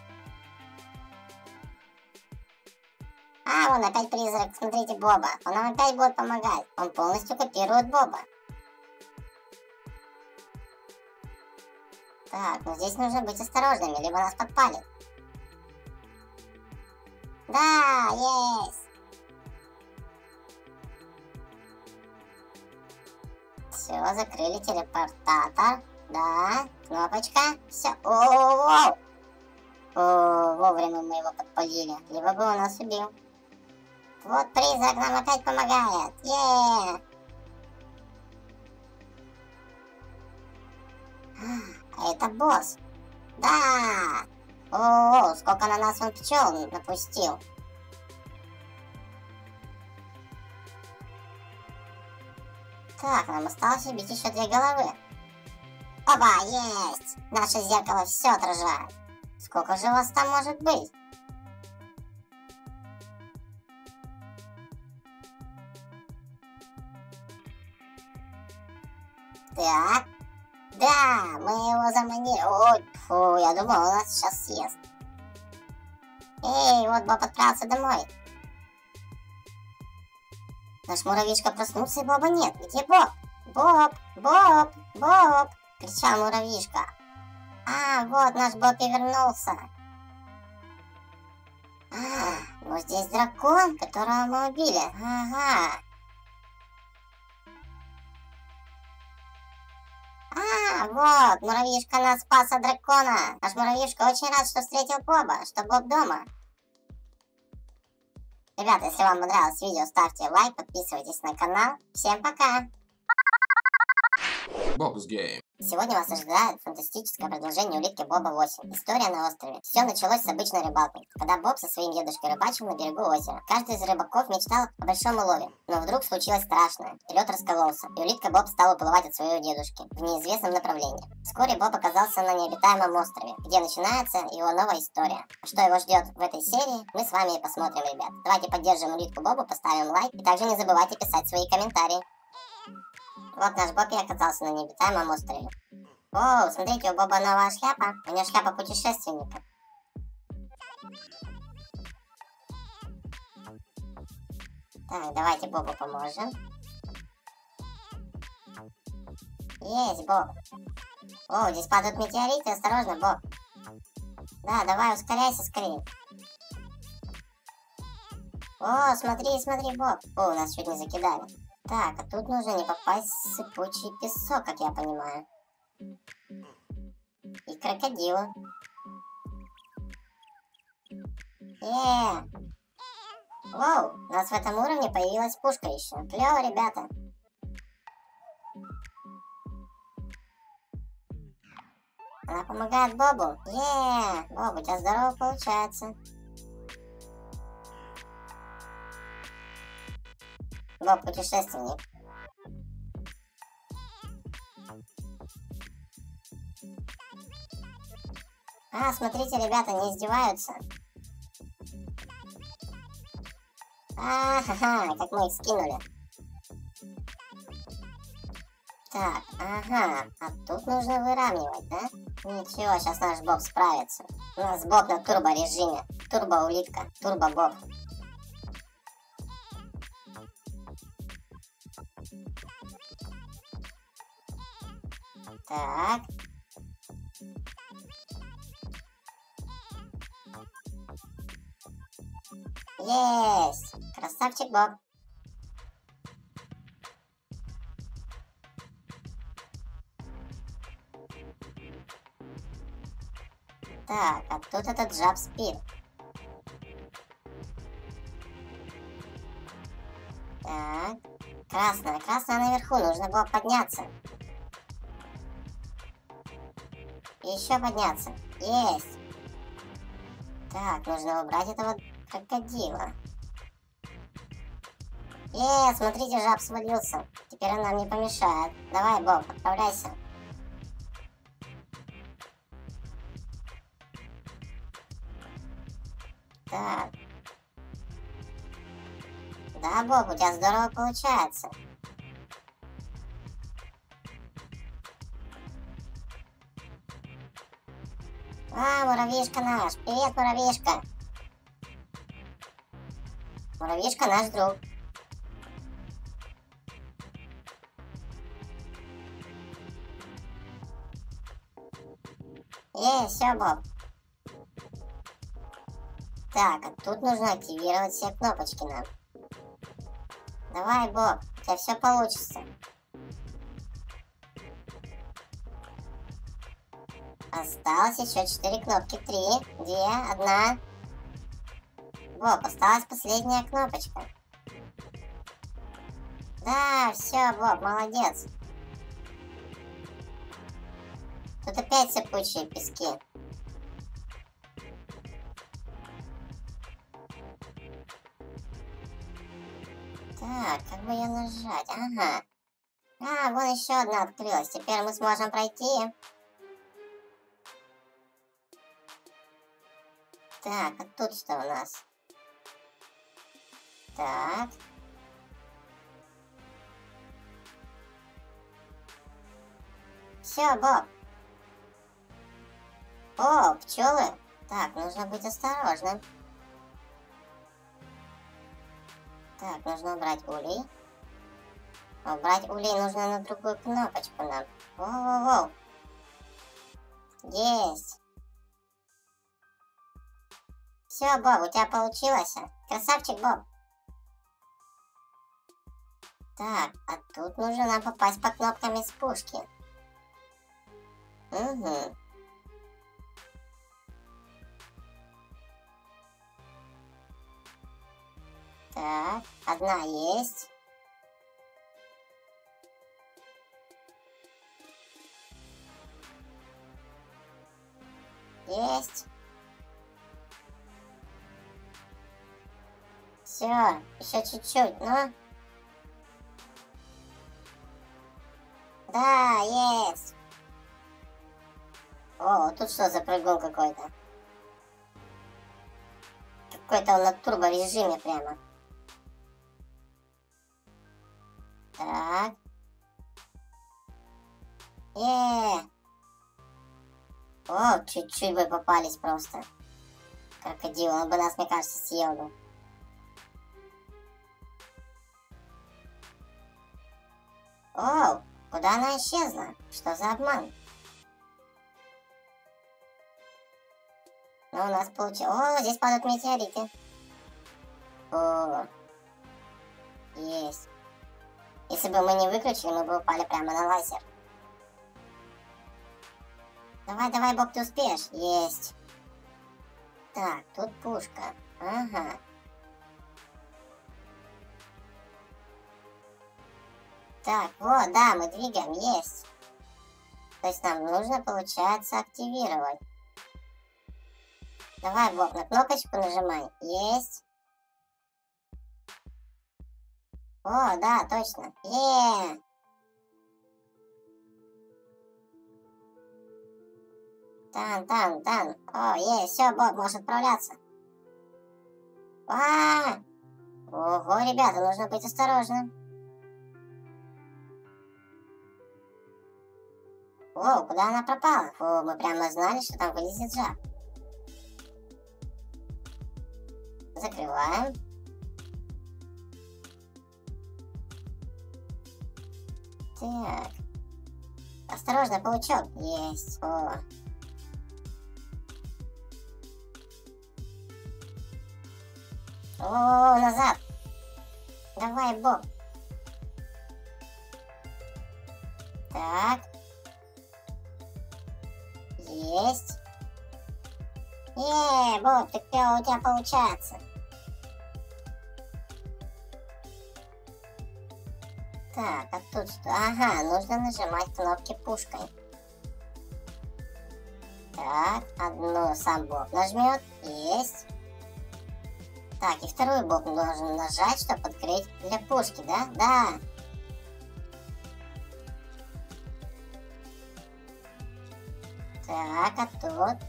А, вон опять призрак, смотрите, Боба. Он нам опять будет помогать. Он полностью копирует Боба. Так, ну здесь нужно быть осторожными, либо нас подпалит. Да, есть. Все, закрыли телепортатор. Да, кнопочка. Все. О, О, вовремя мы его подпалили. Либо бы он нас убил. Вот призрак нам опять помогает. Еее. А это босс. Да. О, сколько на нас он пчел напустил. Так, нам осталось убить еще две головы. Опа, есть! Наше зеркало все отражает. Сколько же вас там может быть? Так. Да, мы его заманили. Ой, фу, я думал, он нас сейчас съест. Эй, вот Боб отправился домой. Наш муравьишка проснулся, и Боба нет. Где Боб? Боб, Боб, Боб, кричал муравьишка. А, вот наш Боб и вернулся. А, вот здесь дракон, которого мы убили. Ага. А, вот, муравьишка нас спас от дракона. Наш муравьишка очень рад, что встретил Боба, что Боб дома. Ребята, если вам понравилось видео, ставьте лайк, подписывайтесь на канал. Всем пока! Bob's Game. Сегодня вас ожидает фантастическое продолжение улитки Боба восемь. История на острове. Все началось с обычной рыбалки, когда Боб со своим дедушкой рыбачил на берегу озера. Каждый из рыбаков мечтал о большом улове, но вдруг случилось страшное. Лед раскололся, и улитка Боб стала уплывать от своего дедушки в неизвестном направлении. Вскоре Боб оказался на необитаемом острове, где начинается его новая история. Что его ждет в этой серии, мы с вами и посмотрим, ребят. Давайте поддержим улитку Бобу, поставим лайк, и также не забывайте писать свои комментарии. Вот наш Боб и оказался на необитаемом острове. О, смотрите, у Боба новая шляпа. У него шляпа путешественника. Так, давайте Бобу поможем. Есть, Боб. О, здесь падают метеориты, осторожно, Боб. Да, давай, ускоряйся скорее. О, смотри, смотри, Боб. О, нас чуть не закидали. Так, а тут нужно не попасть в сыпучий песок, как я понимаю. И крокодилы. Еее. Воу, у нас в этом уровне появилась пушка еще. Клево, ребята. Она помогает Бобу. Еее. Боб, у тебя здорово получается. Боб путешественник. А, смотрите, ребята, не издеваются. А, ха-ха, как мы их скинули. Так, ага, а тут нужно выравнивать, да? Ничего, сейчас наш Боб справится. У нас Боб на турбо режиме. Турбо улитка, турбо Боб. Так. Есть! Красавчик Боб. Так, а тут этот жаб спит. Так. Красная, красная наверху. Нужно было подняться. И еще подняться. Есть. Так, нужно убрать этого крокодила. Е, смотрите, жаб свалился. Теперь он нам не помешает. Давай, Боб, отправляйся. Так. Да, Боб, у тебя здорово получается. А, муравьишка наш. Привет, муравьишка. Муравьишка наш друг. Есть, все, Боб. Так, а тут нужно активировать все кнопочки нам. Давай, Боб, у тебя все получится. Осталось еще четыре кнопки. Три, две, одна. Боб, осталась последняя кнопочка. Да, все, Боб, молодец. Тут опять сыпучие пески. Так, как бы ее нажать? Ага. А, вон еще одна открылась. Теперь мы сможем пройти. Так, а тут что у нас? Так. Все, Боб. О, пчелы. Так, нужно быть осторожным. Так, нужно убрать улей. Убрать улей нужно на другую кнопочку нам. Воу-воу-воу. Есть. Все, Боб, у тебя получилось. Красавчик, Боб. Так, а тут нужно нам попасть по кнопкам из пушки. Угу. Так, одна есть. Есть. Все, еще чуть-чуть, ну. Да, есть. О, тут что за прыгун какой-то? Какой-то он на турборежиме прямо. Так. Е. О, чуть-чуть бы попались просто. Крокодил, он бы нас, мне кажется, съел бы. О, куда она исчезла? Что за обман? Ну, у нас получилось... О, здесь падают метеориты. О, есть. Если бы мы не выключили, мы бы упали прямо на лазер. Давай, давай, Боб, ты успеешь? Есть. Так, тут пушка. Ага. Так, вот, да, мы двигаем, есть. То есть нам нужно, получается, активировать. Давай, Боб, на кнопочку нажимай. Есть. О, да, точно. Е. Тан, тан, тан. О, есть, все, Боб, можешь отправляться. А! Ого, ребята, нужно быть осторожным. О, куда она пропала? О, мы прямо знали, что там вылезет жаб. Закрываем. Так. Осторожно, паучок. Есть. О. О, назад. Давай, Боб. Так. Есть. Е, Боб, ты клево у тебя получается. Так, а тут что? Ага, нужно нажимать кнопки пушкой. Так, одну сам Боб нажмет. Есть. Так, и второй Боб должен нажать, чтобы открыть для пушки, да? Да. Так, а тут?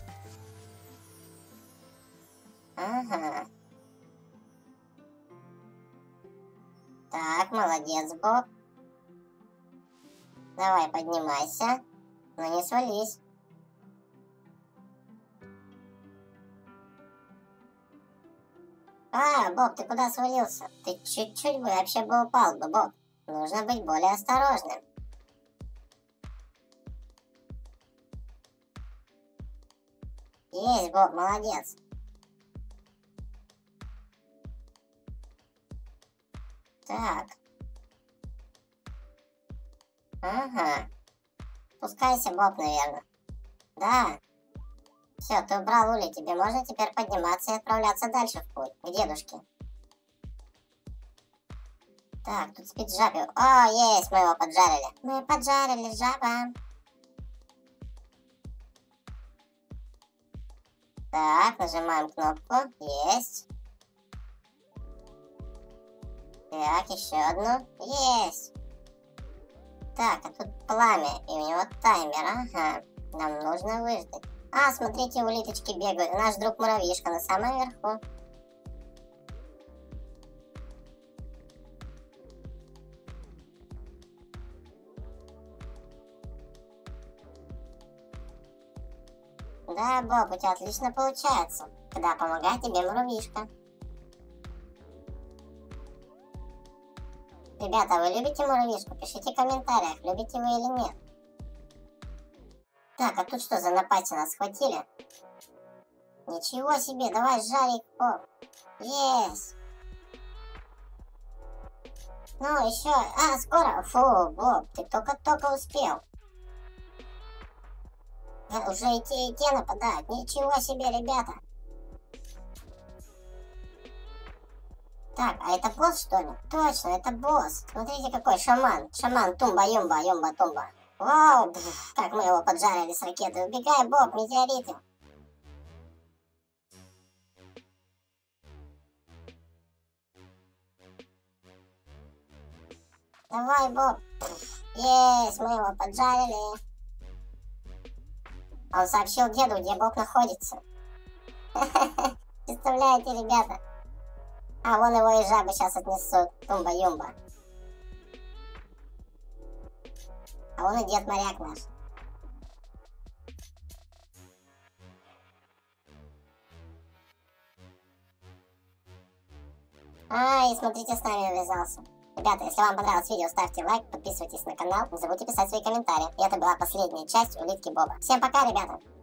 Ага. Так, молодец, Боб. Давай, поднимайся. Но не свались. А, Боб, ты куда свалился? Ты чуть-чуть бы вообще бы упал бы, Боб. Нужно быть более осторожным. Есть, Боб, молодец. Так. Ага. Спускайся, Боб, наверное. Да. Все, ты убрал улей, тебе можно теперь подниматься и отправляться дальше в путь, к дедушке. Так, тут спит жаба. О, есть, мы его поджарили. Мы поджарили жаба. Так, нажимаем кнопку. Есть. Так, еще одну. Есть. Так, а тут пламя, и у него таймер, ага. Нам нужно выждать. А, смотрите, улиточки бегают. Наш друг муравьишка на самом верху. Да, Боб, у тебя отлично получается, когда помогает тебе муравьишка. Ребята, вы любите муравьишку? Пишите в комментариях, любите вы или нет. Так, а тут что за напасти, нас схватили? Ничего себе, давай жарь их, Боб. Есть. Ну, еще... А, скоро. Фу, Боб, ты только-только успел. Уже и те, и те нападают. Ничего себе, ребята. Так, а это босс, что ли? Точно, это босс. Смотрите, какой шаман. Шаман, тумба-юмба, юмба-тумба. Вау, пфф, как мы его поджарили с ракеты. Убегай, Боб, метеориты. Давай, Боб. Пфф, есть, мы его поджарили. Он сообщил деду, где Боб находится. Представляете, ребята? А вон его и жабы сейчас отнесут. Тумба-юмба. А он и дед моряк наш. А, и смотрите, с нами увязался. Ребята, если вам понравилось видео, ставьте лайк, подписывайтесь на канал, не забудьте писать свои комментарии. И это была последняя часть улитки Боба. Всем пока, ребята!